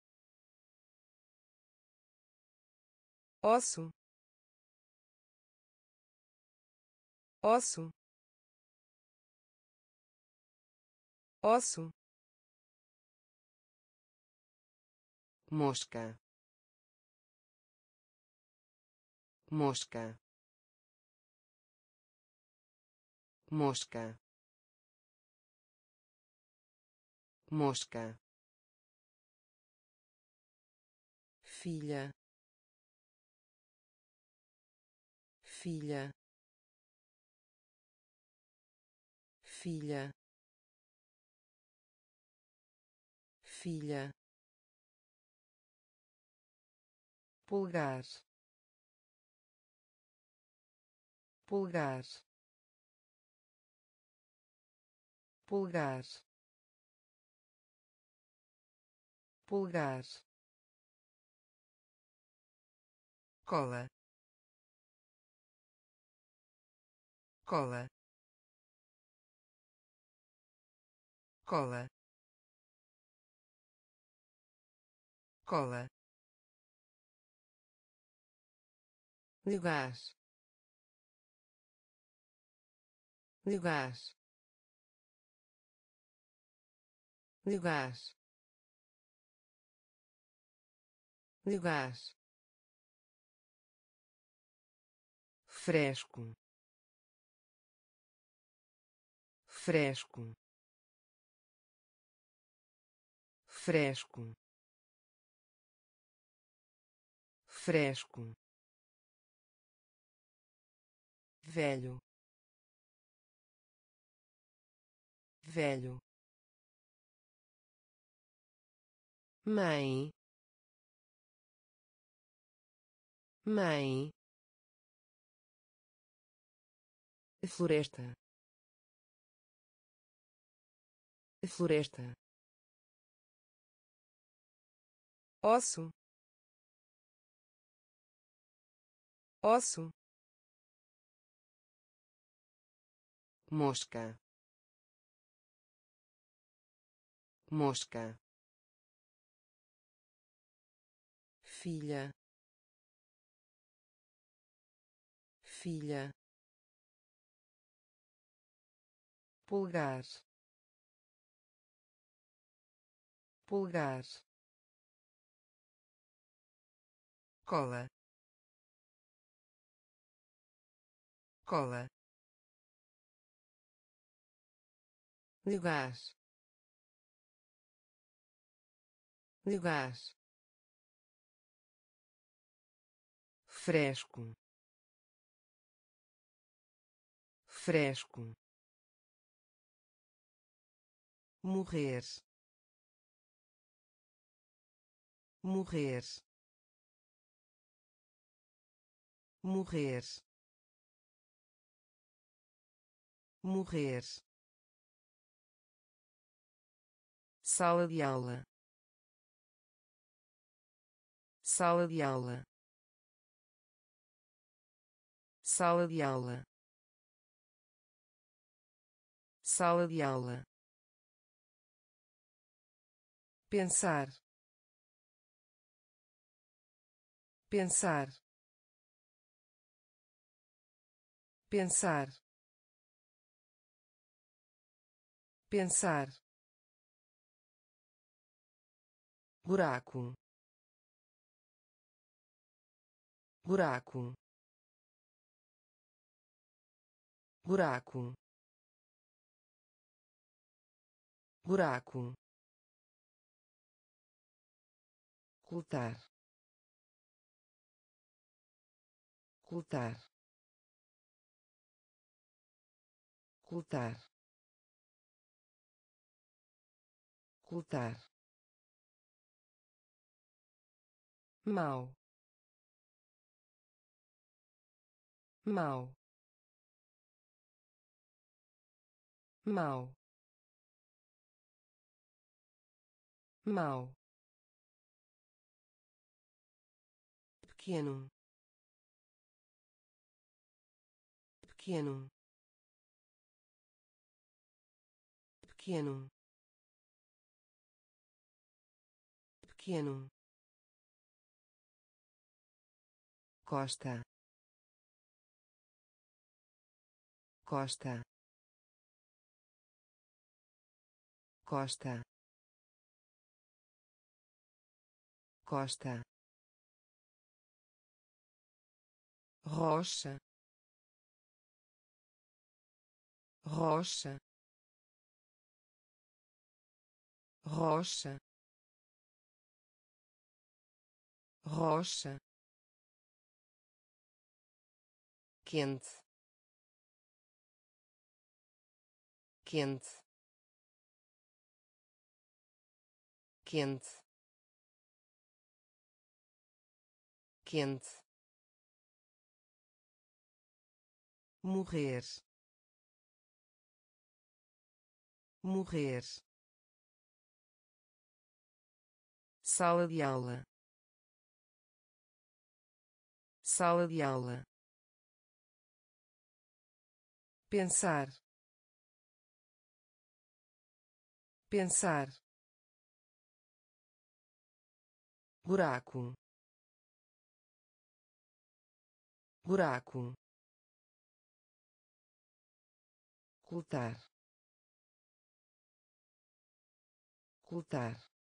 osso, osso, osso, mosca, mosca, mosca, mosca, filha, filha, filha, filha, pulgar, pulgar, pulgar, pulgar, cola, cola, cola, cola, lugar, lugar, lugar, lugar, fresco, fresco, fresco, fresco, velho, velho, mãe, mãe, floresta, floresta, osso, osso, mosca, mosca, filha, filha, pulgar, pulgar, cola, cola, lugar, lugar, fresco, fresco, morrer, morrer, morrer, morrer, sala de aula, sala de aula, sala de aula, sala de aula, pensar, pensar, pensar, pensar, buraco, buraco, buraco, buraco, ocultar, ocultar, ocultar, ocultar, mau, mau, mau, mau, pequeno, pequeno, pequeno, pequeno, costa, costa, costa, costa, rocha, rocha, rocha, rocha, quente, quente, quente, quente, morrer, morrer, sala de aula, sala de aula, pensar, pensar, buraco, buraco, ocultar, ocultar,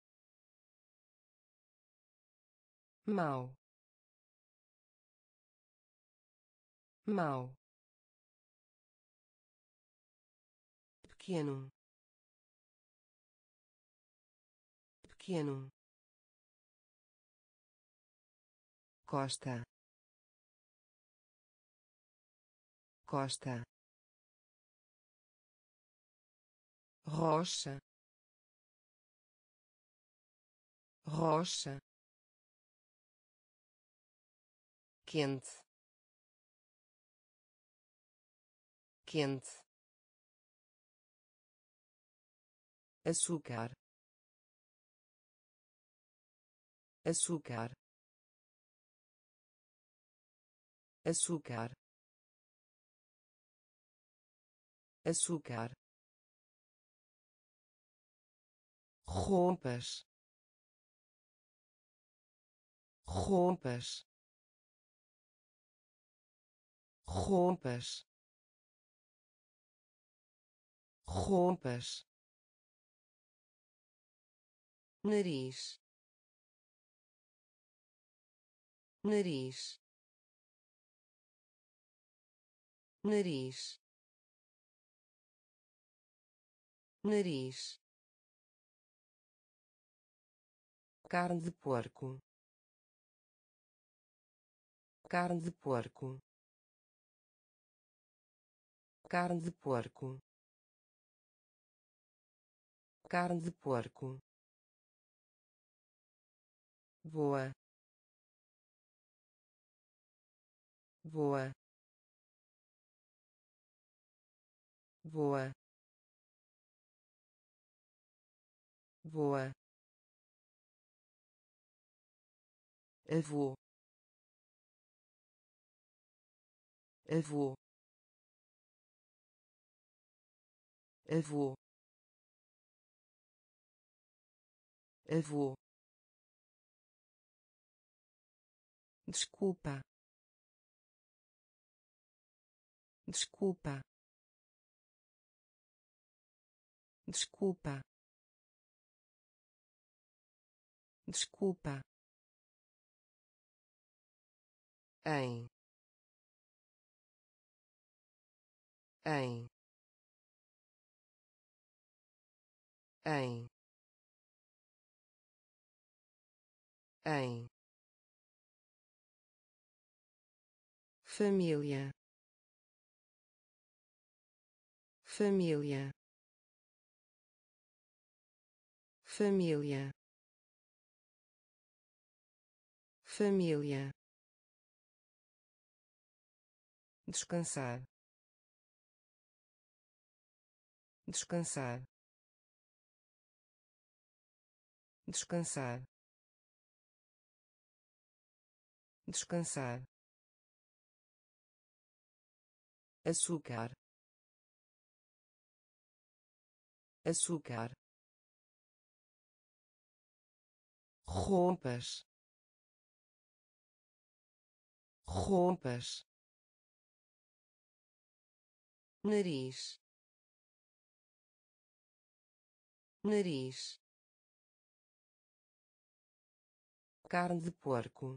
mau, mau, pequeno, pequeno, costa, costa, rocha, rocha, quente, quente, açúcar, açúcar, açúcar, açúcar, roupas, roupas, roupas, roupas, nariz, nariz, nariz, nariz, carne de porco, carne de porco, carne de porco, carne de porco, boa, boa, boa, boa, avô, avô, avô, avô, desculpa, desculpa, desculpa, desculpa, em, em, em, em, família, família, família, família, descansar, descansar, descansar, descansar, açúcar, açúcar, roupas, roupas, nariz, nariz, carne de porco,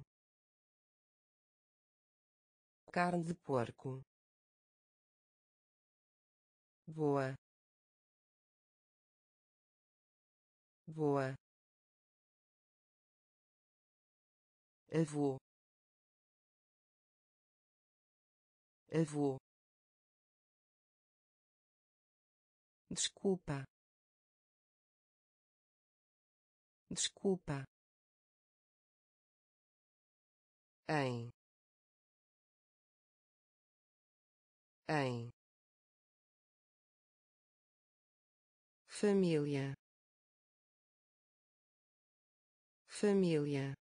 carne de porco, boa, boa, avô, avô, desculpa, desculpa, em, em, família, família,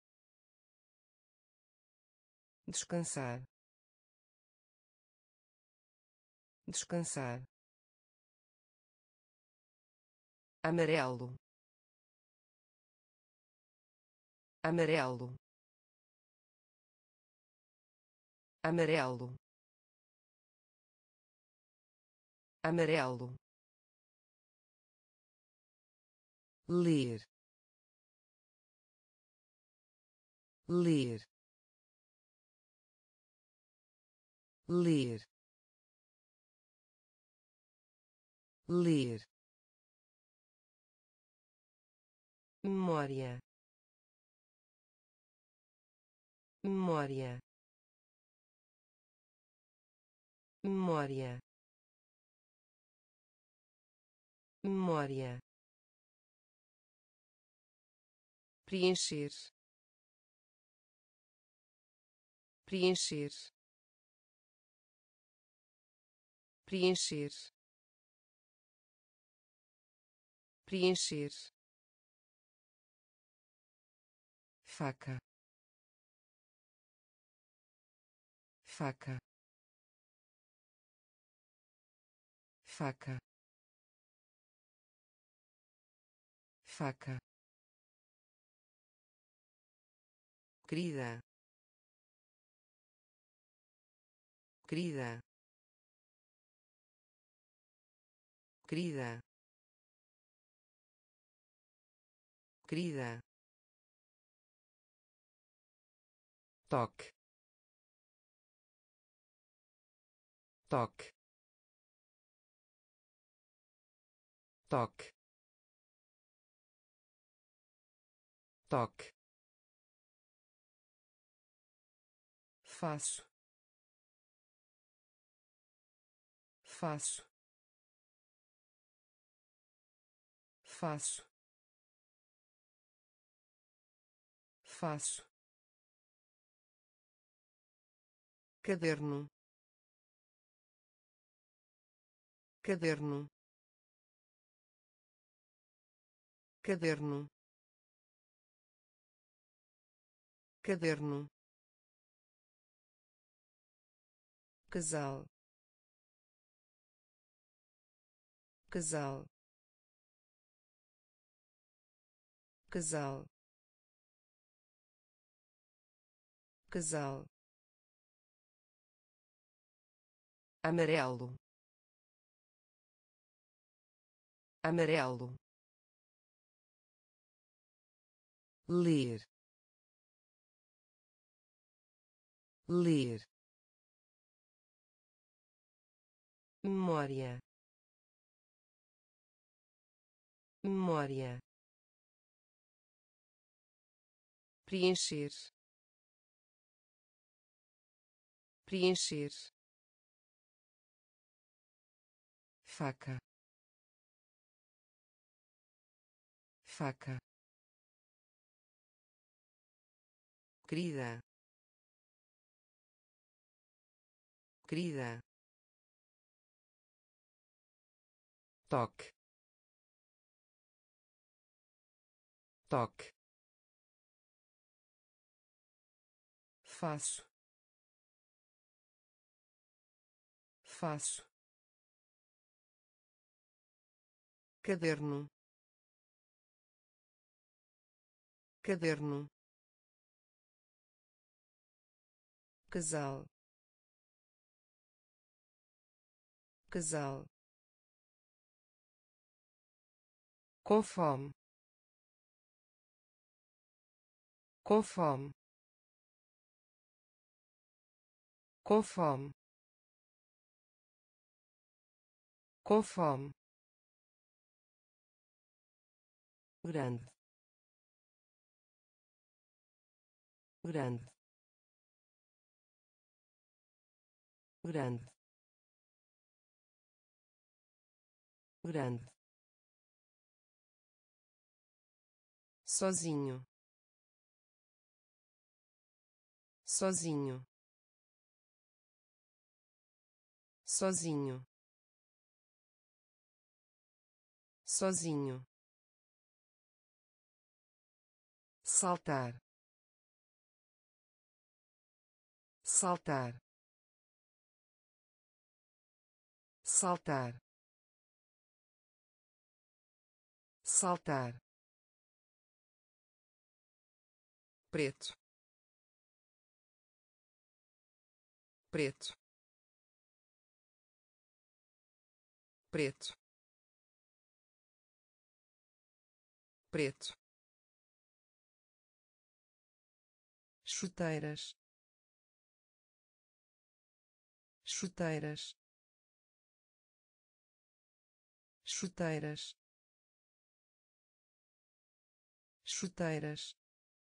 descansar, descansar, amarelo, amarelo, amarelo, amarelo, ler, ler, ler, ler, memória, memória, memória, memória, preencher, preencher, preencher, preencher, faca, faca, faca, faca, querida, querida, querida, querida, toque, toque, toque, toque, faço, faço, faço, faço, caderno, caderno, caderno, caderno, casal, casal, casal, casal, amarelo, amarelo, ler, ler, memória, memória, preencher, preencher, faca, faca, querida, querida, toque, toque, faço, faço, caderno, caderno, casal, casal, com fome, com fome, com fome, com fome, grande, grande, grande, grande, sozinho, sozinho, sozinho, sozinho, saltar, saltar, saltar, saltar, preto, preto, preto, preto, chuteiras, chuteiras, chuteiras, chuteiras,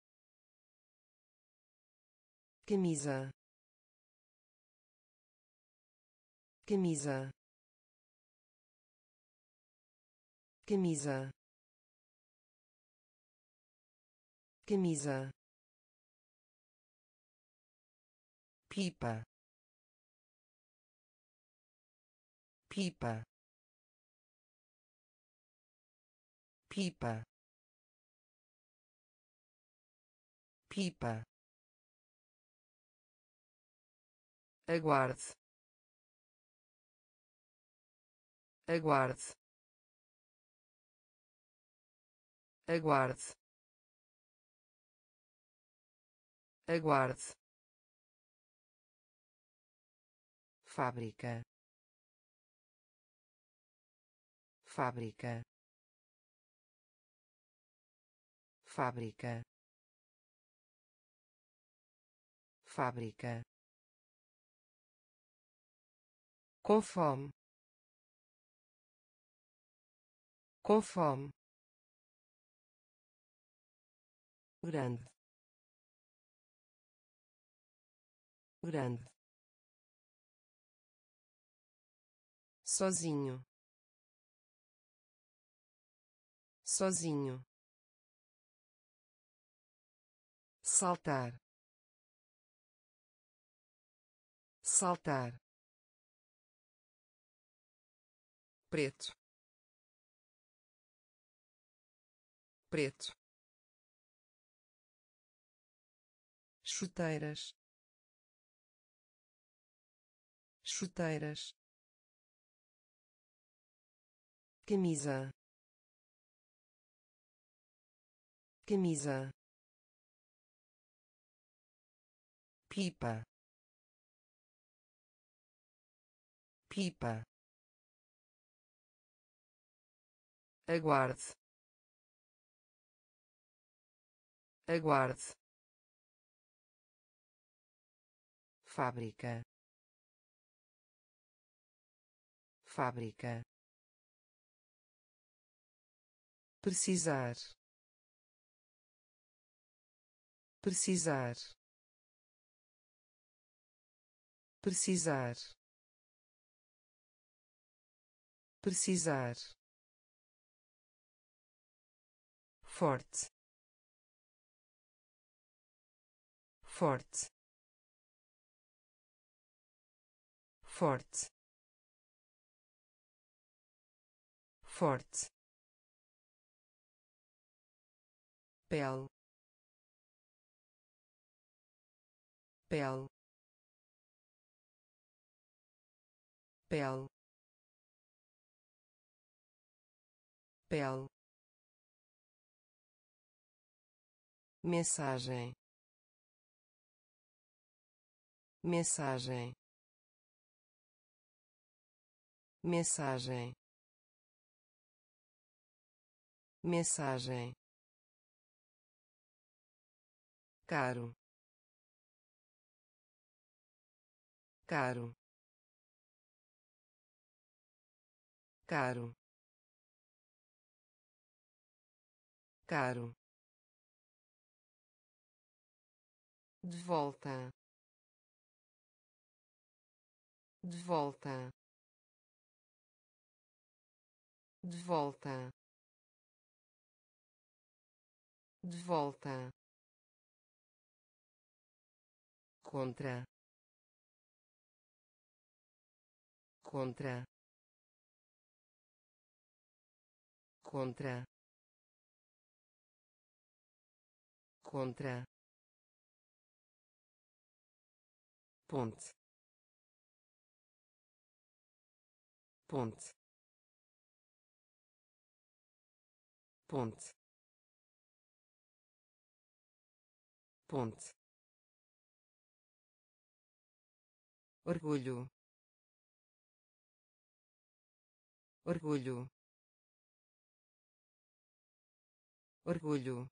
camisa, camisa, camisa, camisa, pipa, pipa, pipa, pipa, aguarde, aguarde, aguarde, aguarde, fábrica, fábrica, fábrica, fábrica, com fome, com fome, grande, grande, sozinho, sozinho, saltar, saltar, preto, preto, chuteiras, chuteiras, camisa, camisa, pipa, pipa, aguarde, aguarde, fábrica, fábrica, precisar, precisar, precisar, precisar, forte, forte, forte, forte, pele, pele, pele, pele, mensagem, mensagem, mensagem, mensagem, caro, caro, caro, caro, de volta, de volta, de volta, de volta, contra, contra, contra, contra, ponte, ponte, ponte, ponte, orgulho, orgulho, orgulho,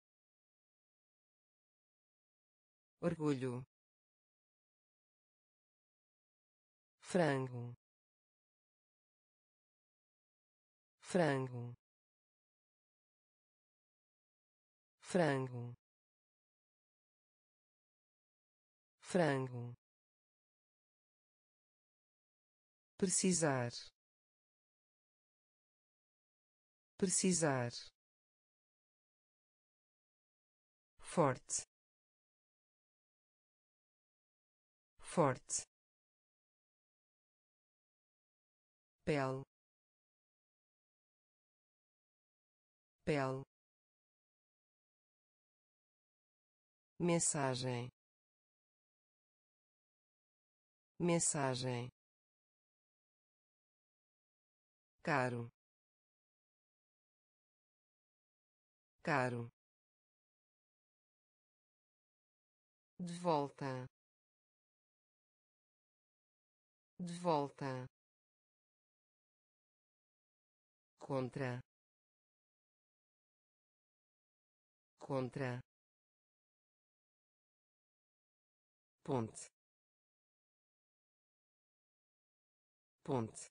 orgulho, frango, frango, frango, frango, precisar, precisar, forte, forte, pele, pele, mensagem, mensagem, caro, caro, de volta, de volta, contra, contra, ponte, ponte,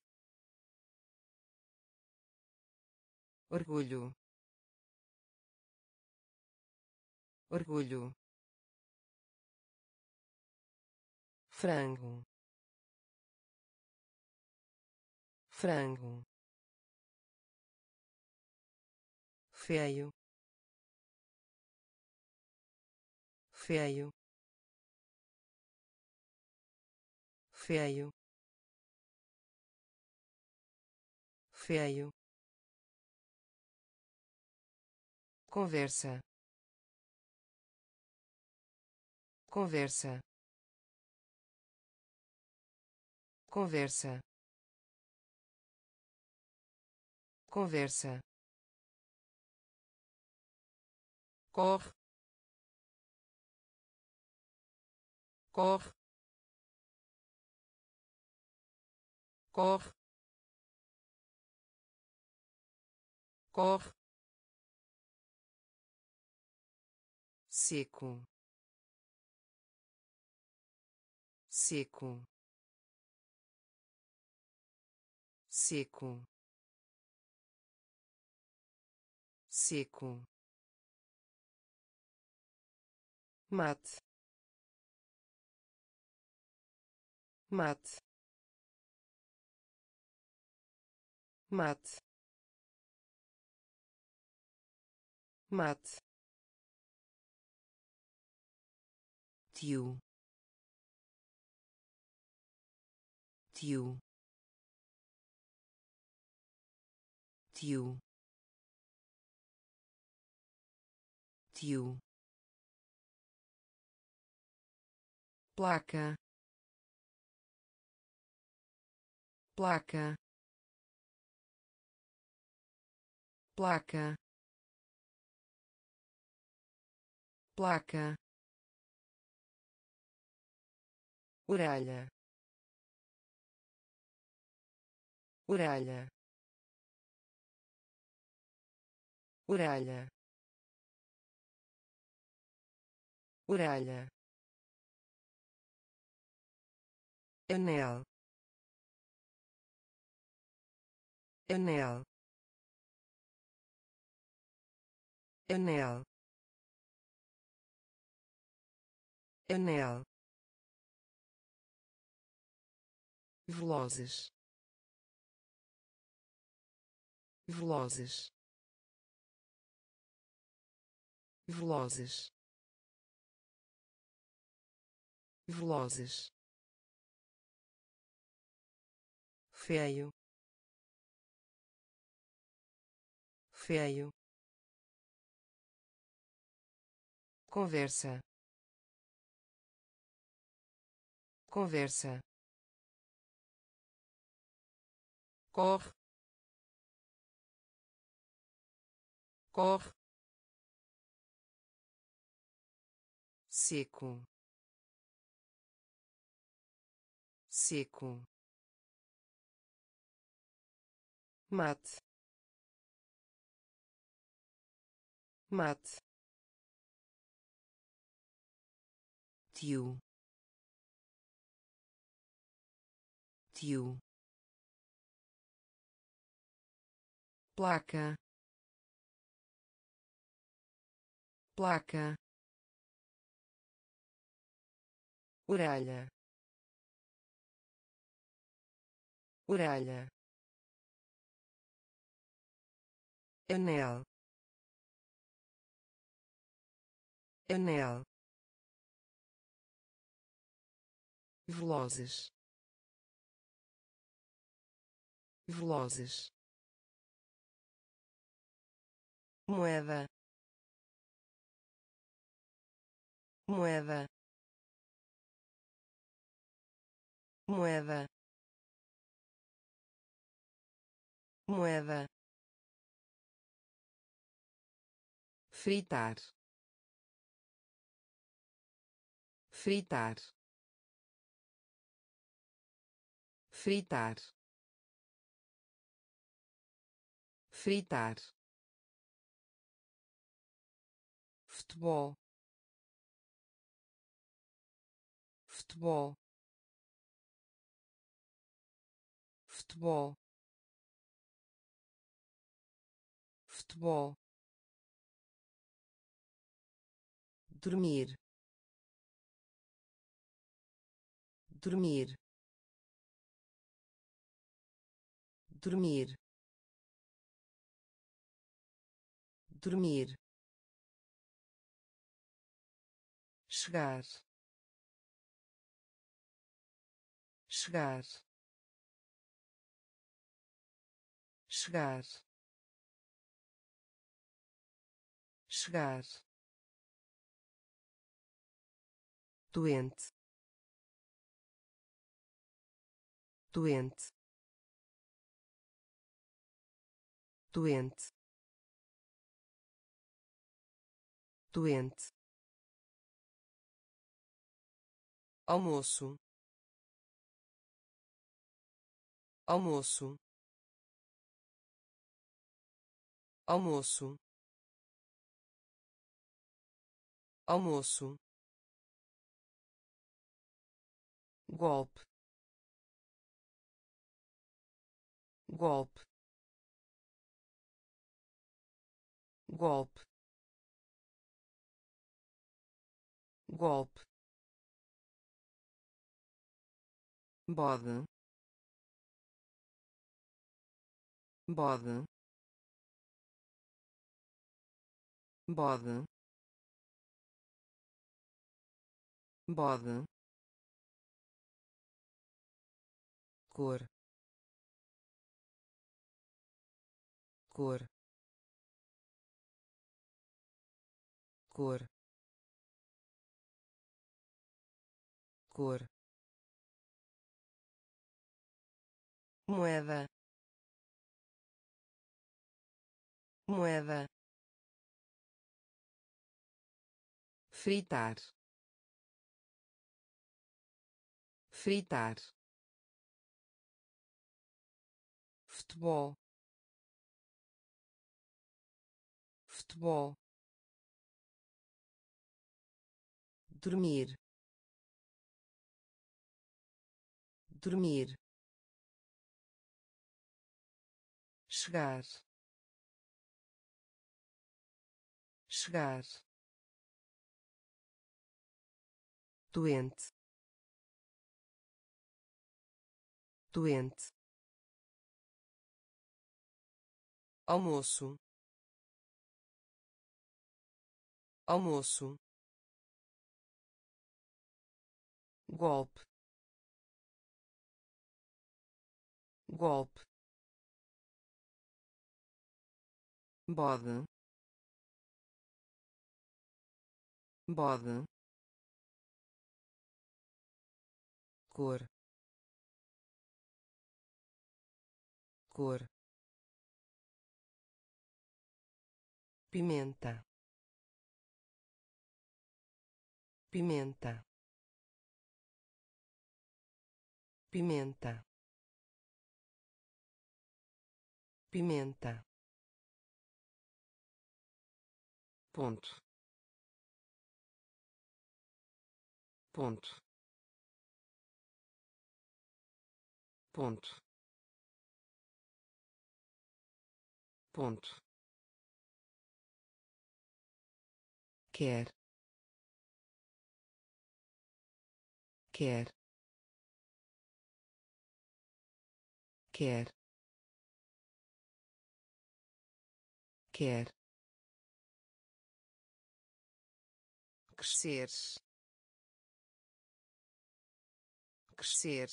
orgulho, orgulho, frango, frango, feio, feio, feio, feio, conversa, conversa, conversa, conversa, corre, corre, corre, corre, seco, seco, seco, seco, mate, mate, mate, mate, tio, tio, tio, tio, placa, placa, placa, placa, orelha, orelha, orelha, orelha, anel, anel, anel, anel, velozes, velozes, velozes, velozes, feio, feio, conversa, conversa, corre, corre, seco, seco, mate, mate, tio, tio, placa, placa, orelha, orelha, anel, anel, velozes, velozes, moeda, moeda, moeda, moeda, fritar, fritar, fritar, fritar, futebol, futebol, futebol, futebol, dormir, dormir, dormir, dormir, chegar, chegar, chegar, chegar, doente, doente, doente, doente, almoço, almoço, almoço, almoço, golpe, golpe, golpe, golpe, bode, bode, bode, bode, cor, cor, cor, cor, moeda, moeda, fritar, fritar, futebol, futebol, dormir, dormir, chegar, chegar, doente, doente, almoço, almoço, golpe, golpe, bode, bode, cor, cor, pimenta, pimenta, pimenta, pimenta, ponto, ponto, ponto, ponto, quer, quer, quer, quer, crescer, crescer,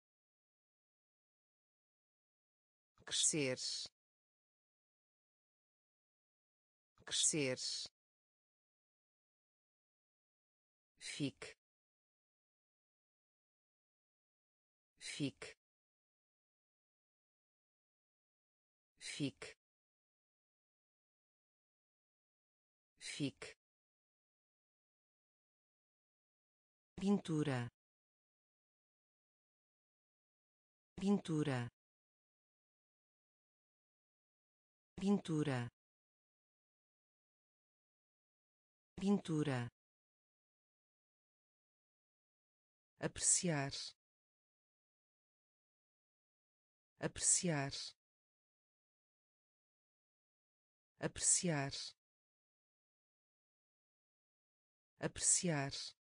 crescer, crescer, fique, fique, fique, fique, pintura, pintura, pintura, pintura, apreciar, apreciar, apreciar, apreciar,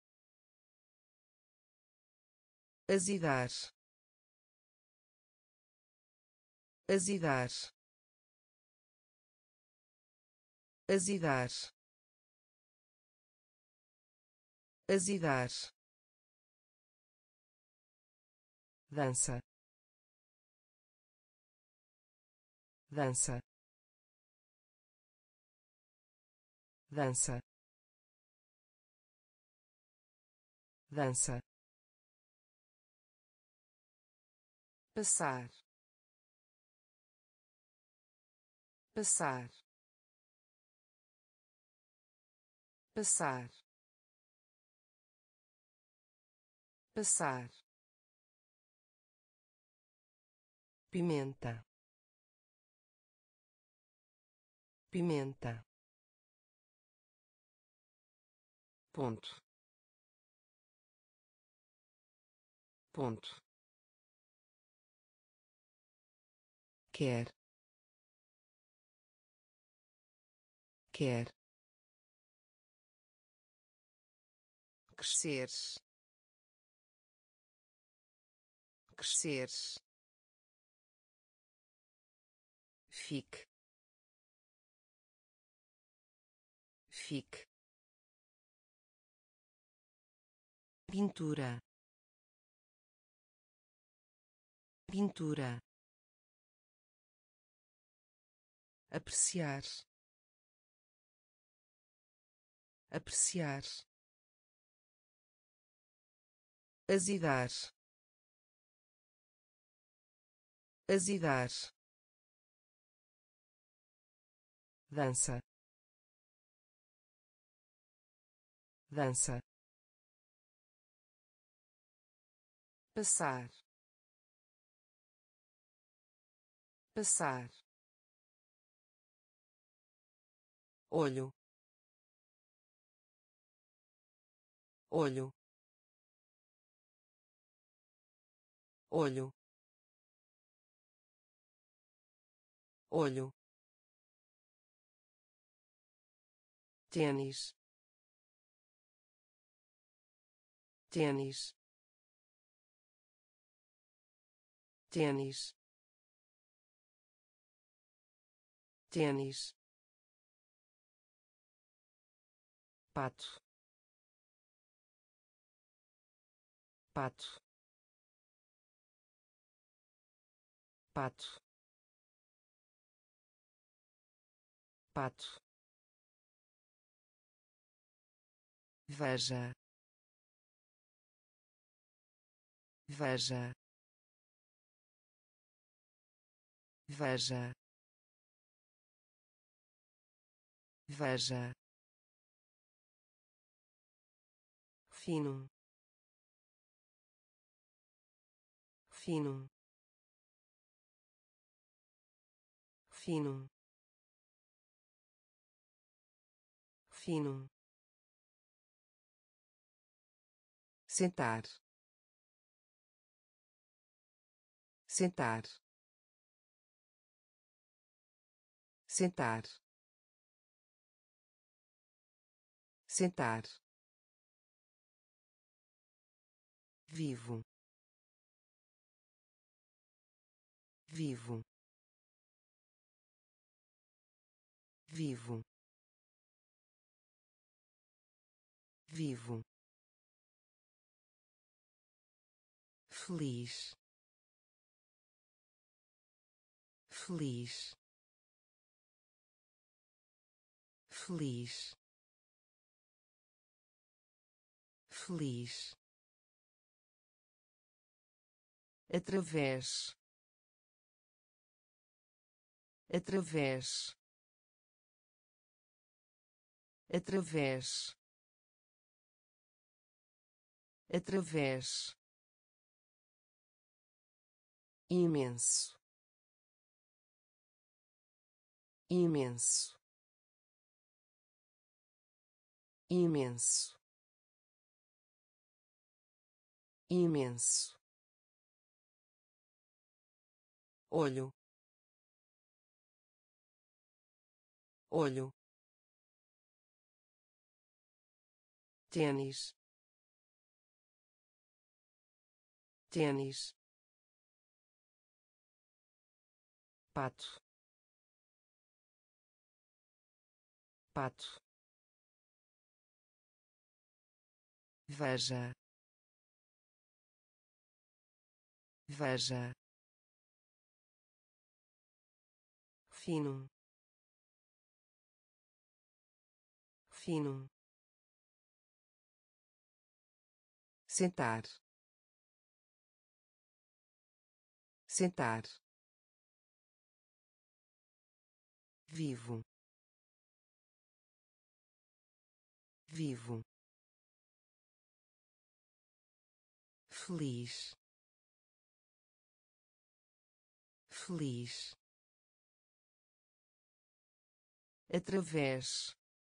azedar, azedar, azedar, azedar, dança, dança, dança, dança, passar, passar, passar, passar, pimenta, pimenta, ponto, ponto, quer, quer, crescer, crescer, fique, fique, pintura, pintura, apreciar, apreciar, azedar, azedar, dança, dança, passar, passar, olho, olho, olho, olho, tênis, tênis, tênis, tênis, pato, pato, pato, pato, veja, veja, veja, veja, fino, fino, fino, fino, sentar, sentar, sentar, sentar, vivo, vivo, vivo, vivo, feliz, feliz, feliz, feliz, através, através, através, através, imenso, imenso, imenso, imenso, olho, olho, tênis, tênis, pato, pato, veja, veja, fino, fino, sentar, sentar, vivo, vivo, feliz, feliz, através,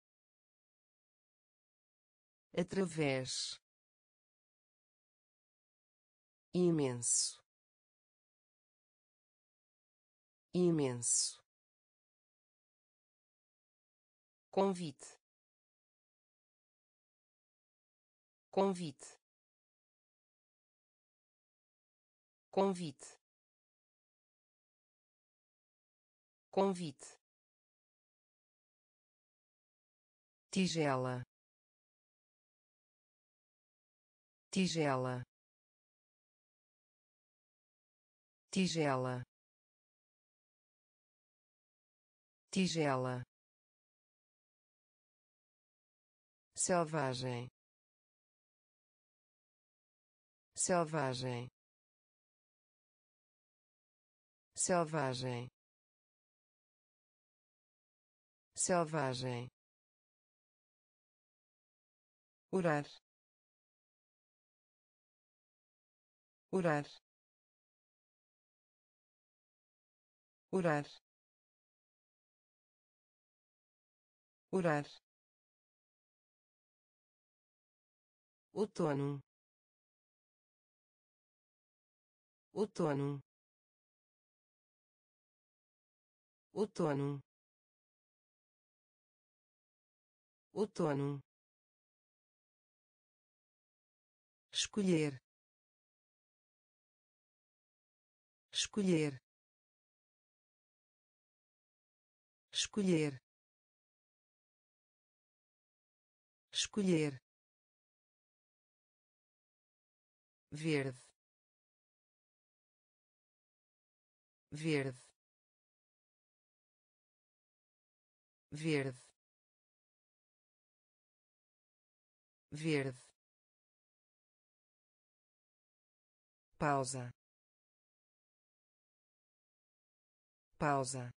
através, imenso, imenso, convite, convite, convite, convite, tigela, tigela, tigela, tigela, selvagem, selvagem, selvagem, selvagem, orar, orar, orar, orar, outono, outono, outono, outono, escolher, escolher, escolher, escolher, verde, verde, verde, verde, pausa, pausa,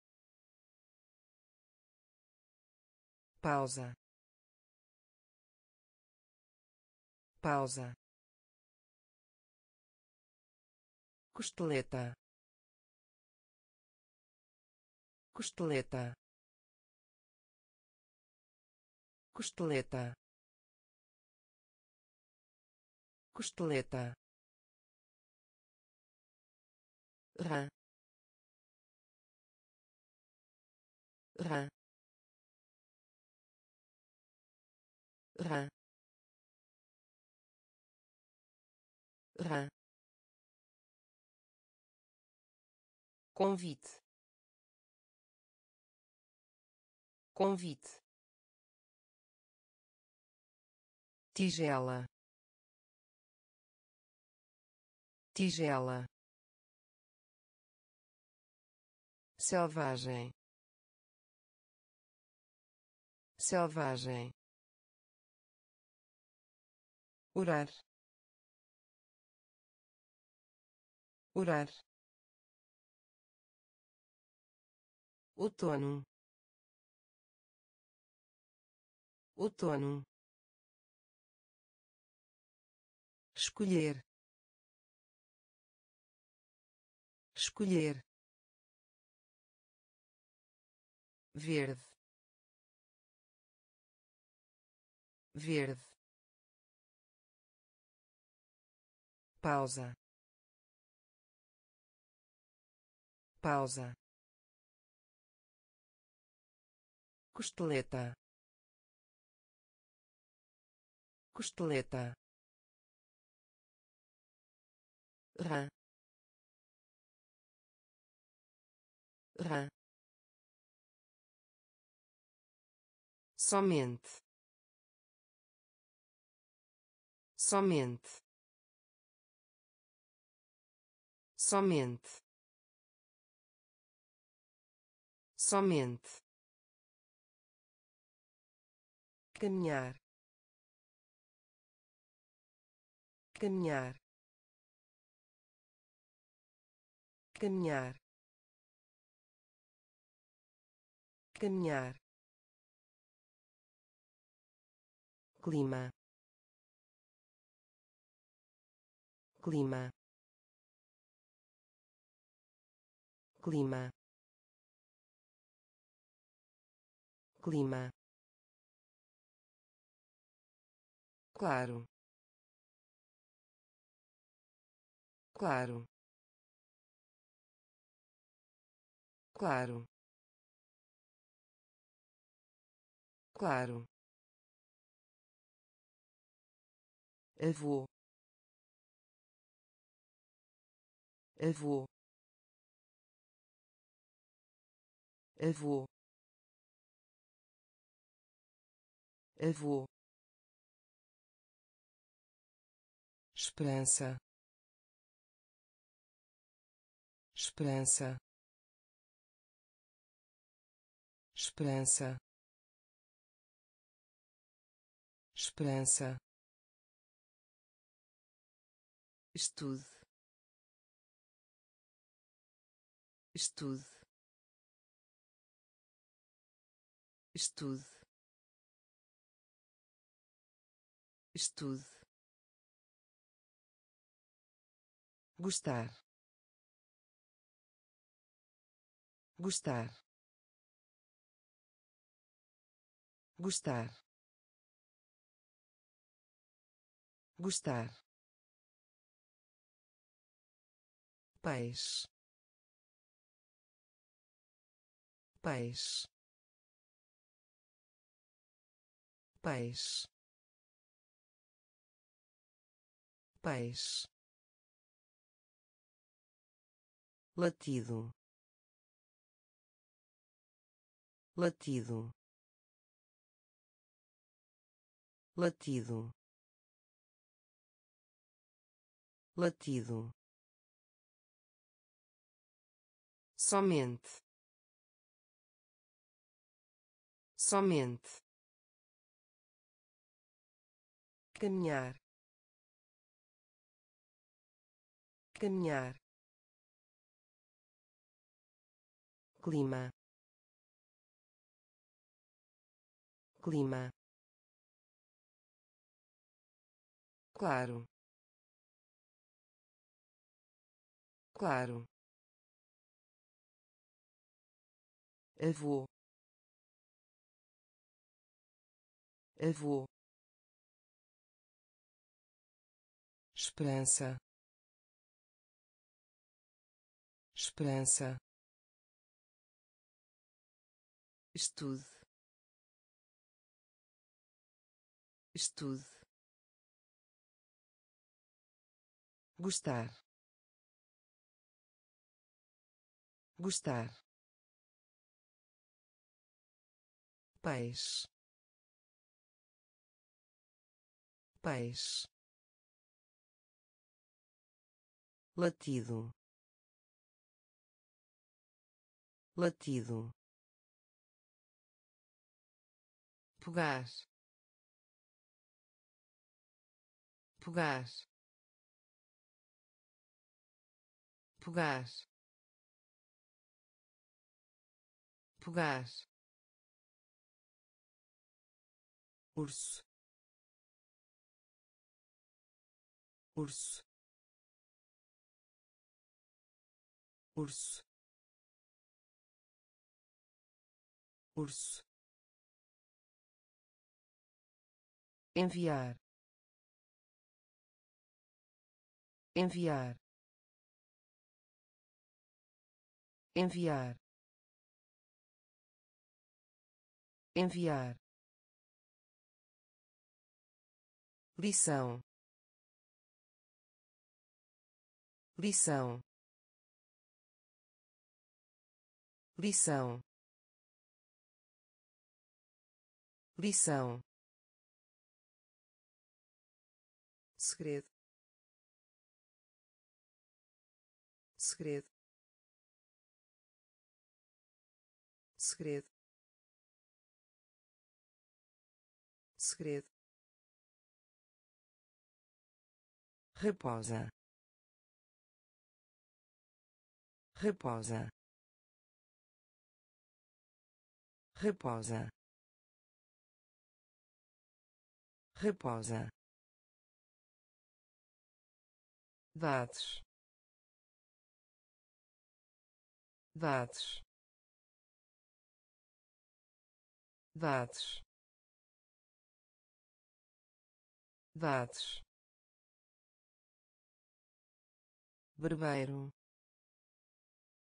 pausa, pausa, costeleta, costeleta, costeleta, costeleta, rã, rã, rã, rã, convite, convite, tigela, tigela, selvagem, selvagem, orar, orar, outono, outono, escolher, escolher, verde, verde, pausa, pausa, costeleta, costeleta, rã, rã, somente, somente, somente, somente, caminhar, caminhar, caminhar, caminhar, clima, clima, clima, clima, claro, claro, claro, claro, avô, avô, avô, avô, esperança, esperança, esperança, esperança, estude, estude, estude, estude, gostar, gostar, gostar, gostar, peixe, peixe, peixe, peixe, latido, latido, latido, latido, somente, somente, caminhar, caminhar, clima, clima, claro, claro, avô, avô, esperança, esperança, estude, estude, gostar, gostar, peixe, peixe, latido, latido, pegar, pegar, pegar, pegar, urso, urso, urso, urso, enviar, enviar, enviar, enviar, lição, lição, lição, lição, segredo, segredo, segredo, segredo, reposa, reposa, reposa, reposa, dados, dados, dados, dados, barbeiro,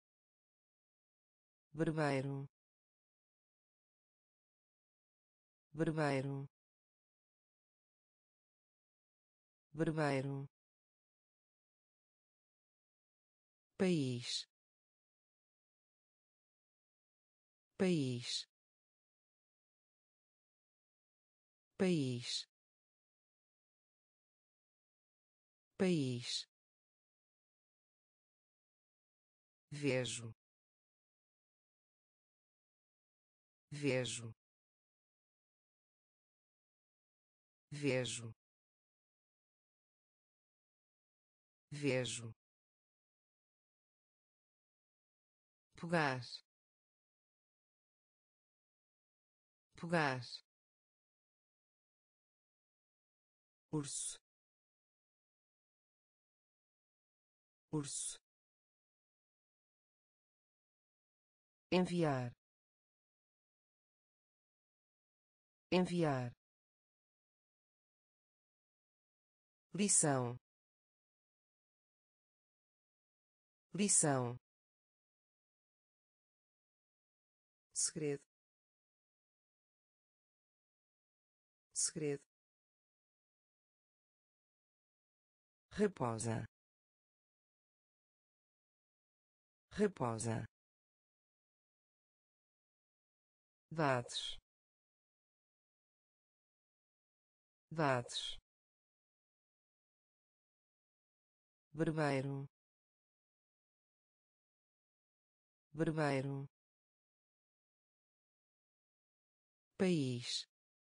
barbeiro, barbeiro, barbeiro, país, país, país, país, vejo, vejo, vejo, vejo, pegar, pegar, urso, urso, enviar, enviar, lição, lição, segredo, segredo, reposa, reposa, dados, dados, barbeiro, barbeiro, país,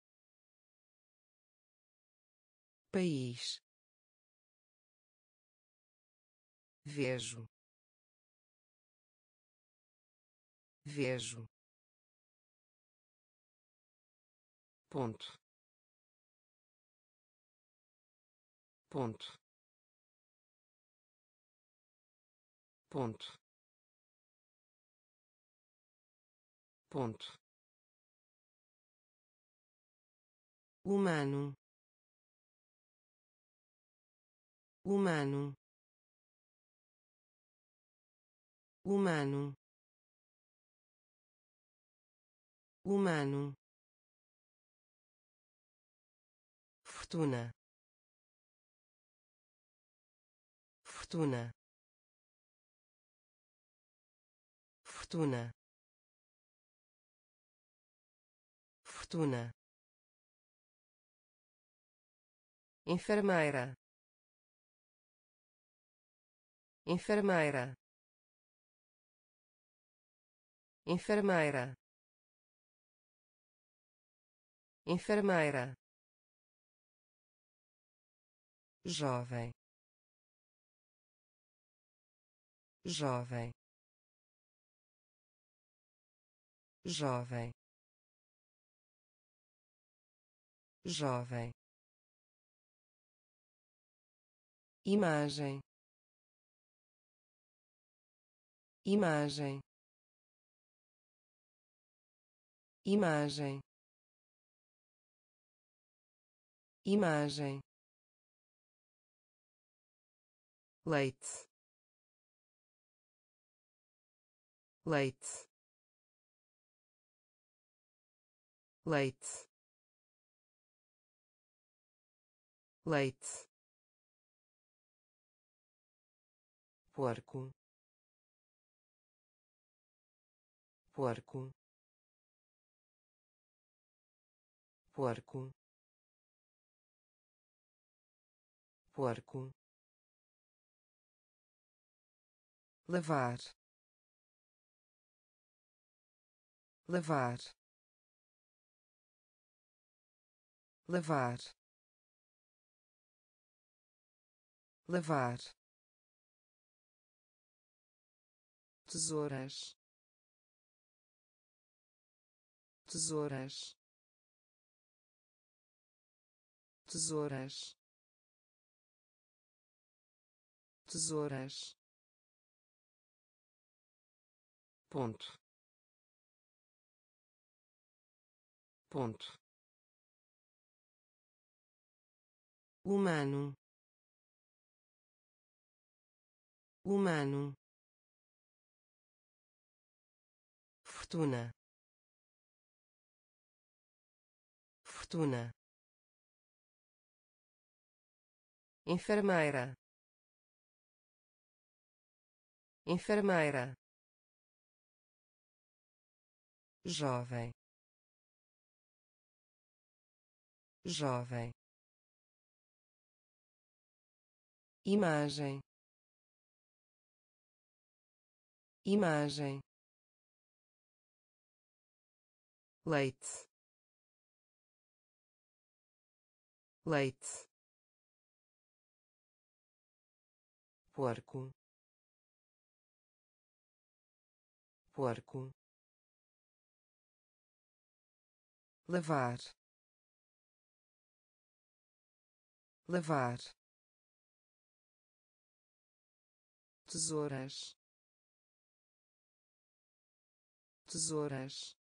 país, vejo, vejo, ponto, ponto, ponto, ponto, humano, humano, humano, humano, fortuna, fortuna, fortuna, fortuna, enfermeira, enfermeira, enfermeira, enfermeira, jovem, jovem, jovem, jovem, imagem, imagem, imagem, imagem, leite, leite, leite, leite, porco, porco, porco, porco, lavar, lavar, lavar, lavar, tesouras, tesouras, tesouras, tesouras, ponto, ponto, humano, humano, fortuna, fortuna, enfermeira, enfermeira, jovem, jovem, imagem, imagem, leite, leite, porco, porco, lavar, lavar, tesouras, tesouras,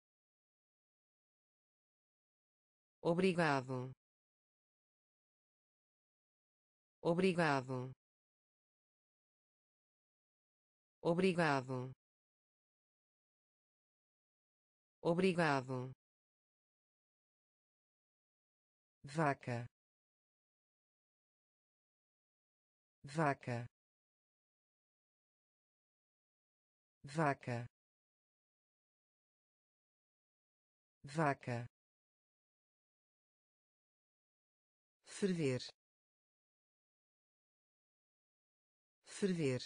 obrigado, obrigado, obrigado, obrigado, vaca, vaca, vaca, vaca, ferver, ferver,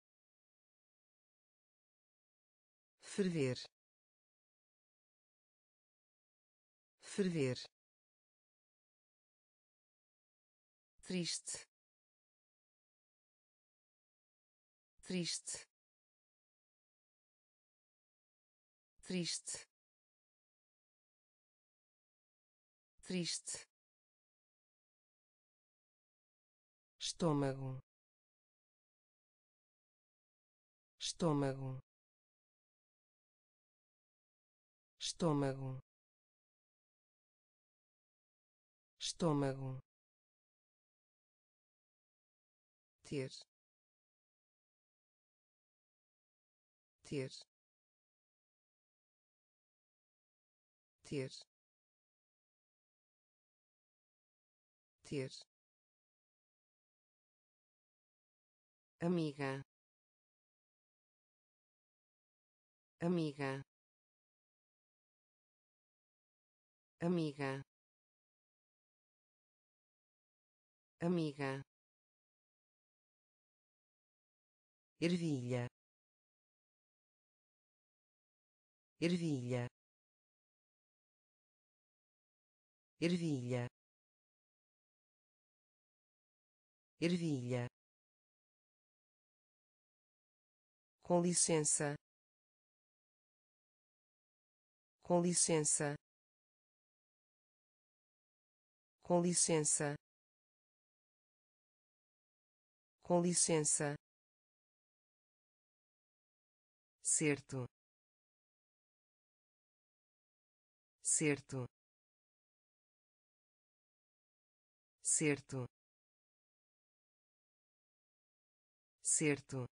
ferver, ferver, triste, triste, triste, triste, estômago, estômago, estômago, estômago, ter, ter, ter, ter, amiga, amiga, amiga, amiga, ervilha, ervilha, ervilha, ervilha, com licença, com licença, com licença, com licença, certo, certo, certo, certo,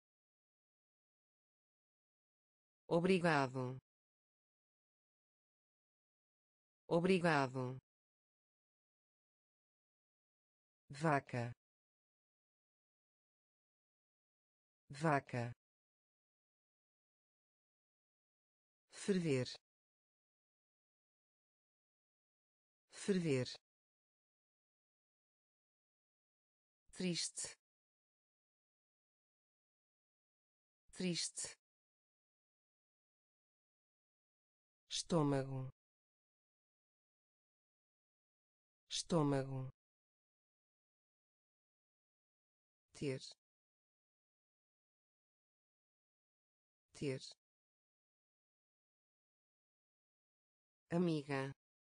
obrigado, obrigado, vaca, vaca, ferver, ferver, triste, triste, estômago, estômago, ter, ter, amiga,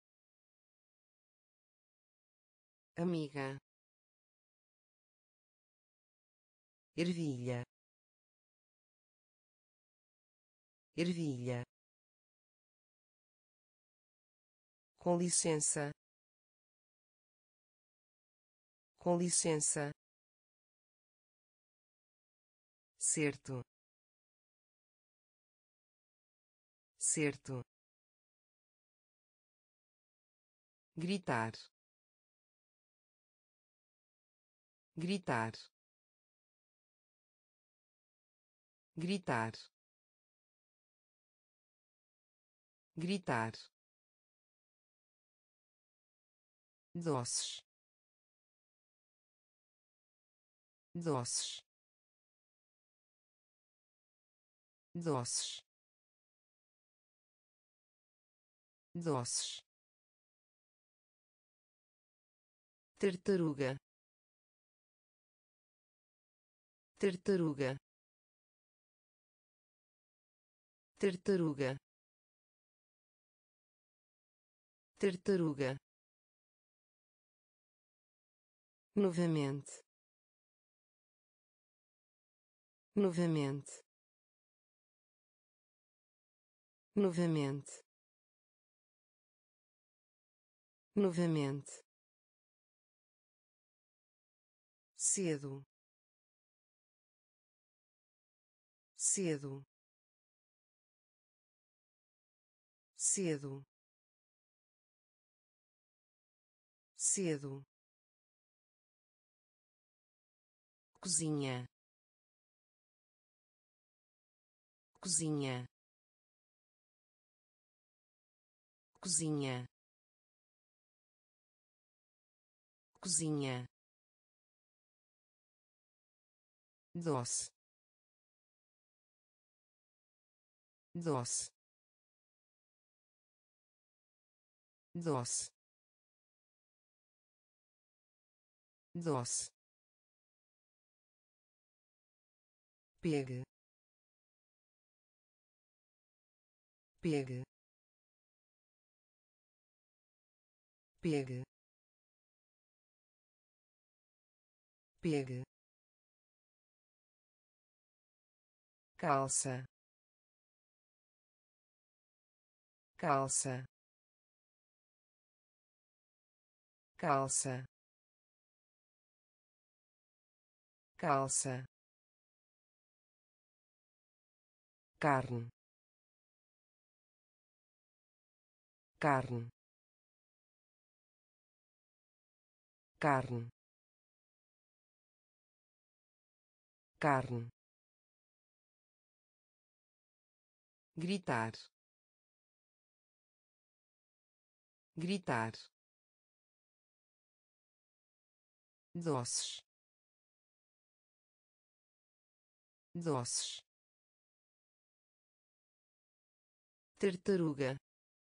amiga, ervilha, ervilha, com licença, com licença, certo, certo, gritar, gritar, gritar, gritar, doces, doces, doces, doces, tartaruga, tartaruga, tartaruga, tartaruga, novamente, novamente, novamente, novamente, cedo, cedo, cedo, cedo, cozinha, cozinha, cozinha, cozinha, doce, doce, doce, doce, pegue, pegue, pegue, pegue, calça, calça, calça, calça, carne, carne, carne, carne, gritar, gritar, doces, doces, tartaruga,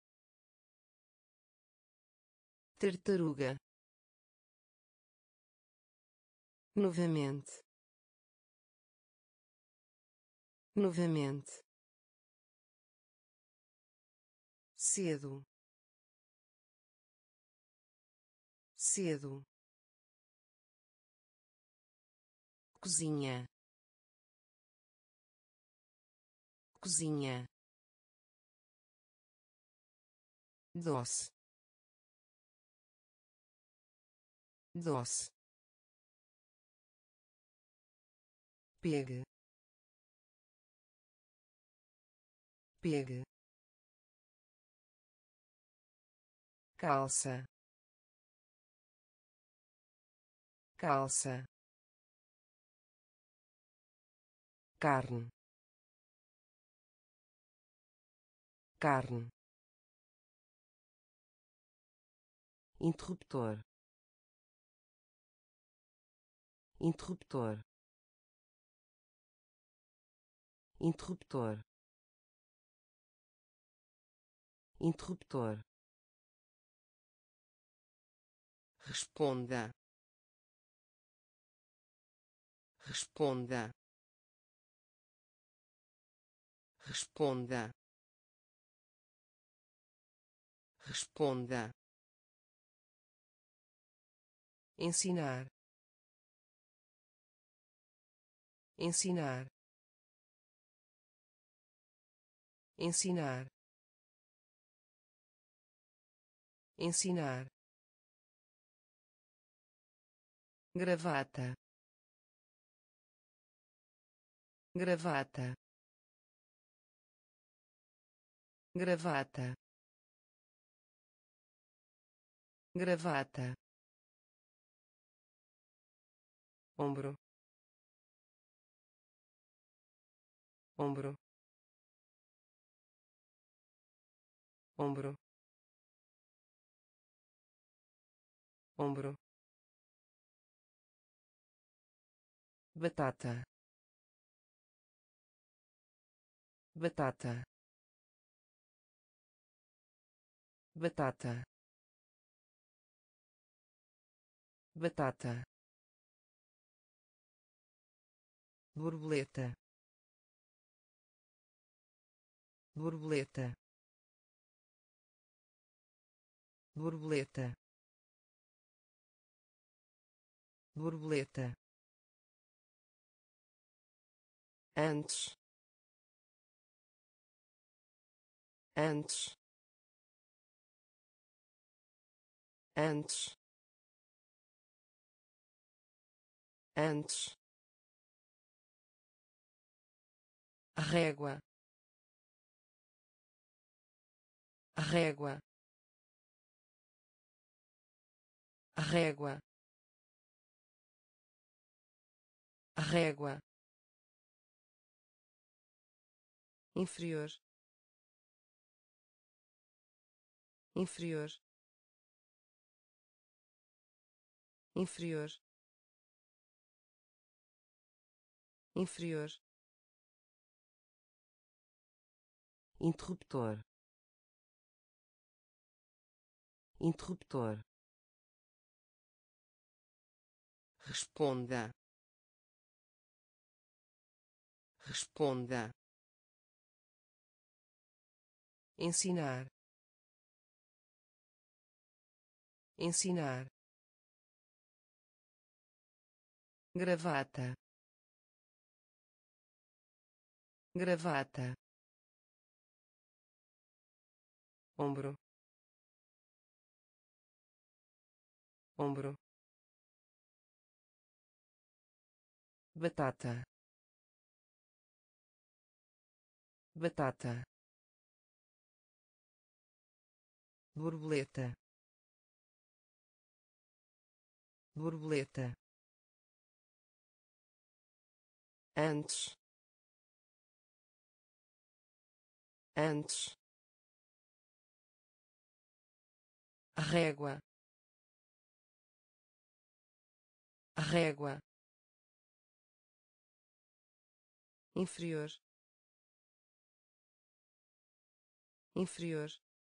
tartaruga, novamente, novamente, cedo, cedo, cozinha, cozinha, doce, doce, pegue, pegue, calça, calça, carne, carne, interruptor, interruptor, interruptor, interruptor, responda, responda, responda, responda, ensinar, ensinar, ensinar, ensinar, gravata, gravata, gravata, gravata, ombro, ombro, ombro, ombro, batata, batata, batata, batata, borboleta, borboleta, borboleta, borboleta, antes, antes, antes, antes, régua, régua, régua, régua, inferior, inferior, inferior, inferior, interruptor, interruptor, responda, responda, ensinar, ensinar, gravata, gravata, ombro, ombro, batata, batata, borboleta, borboleta, antes, antes, régua, régua, inferior, inferior,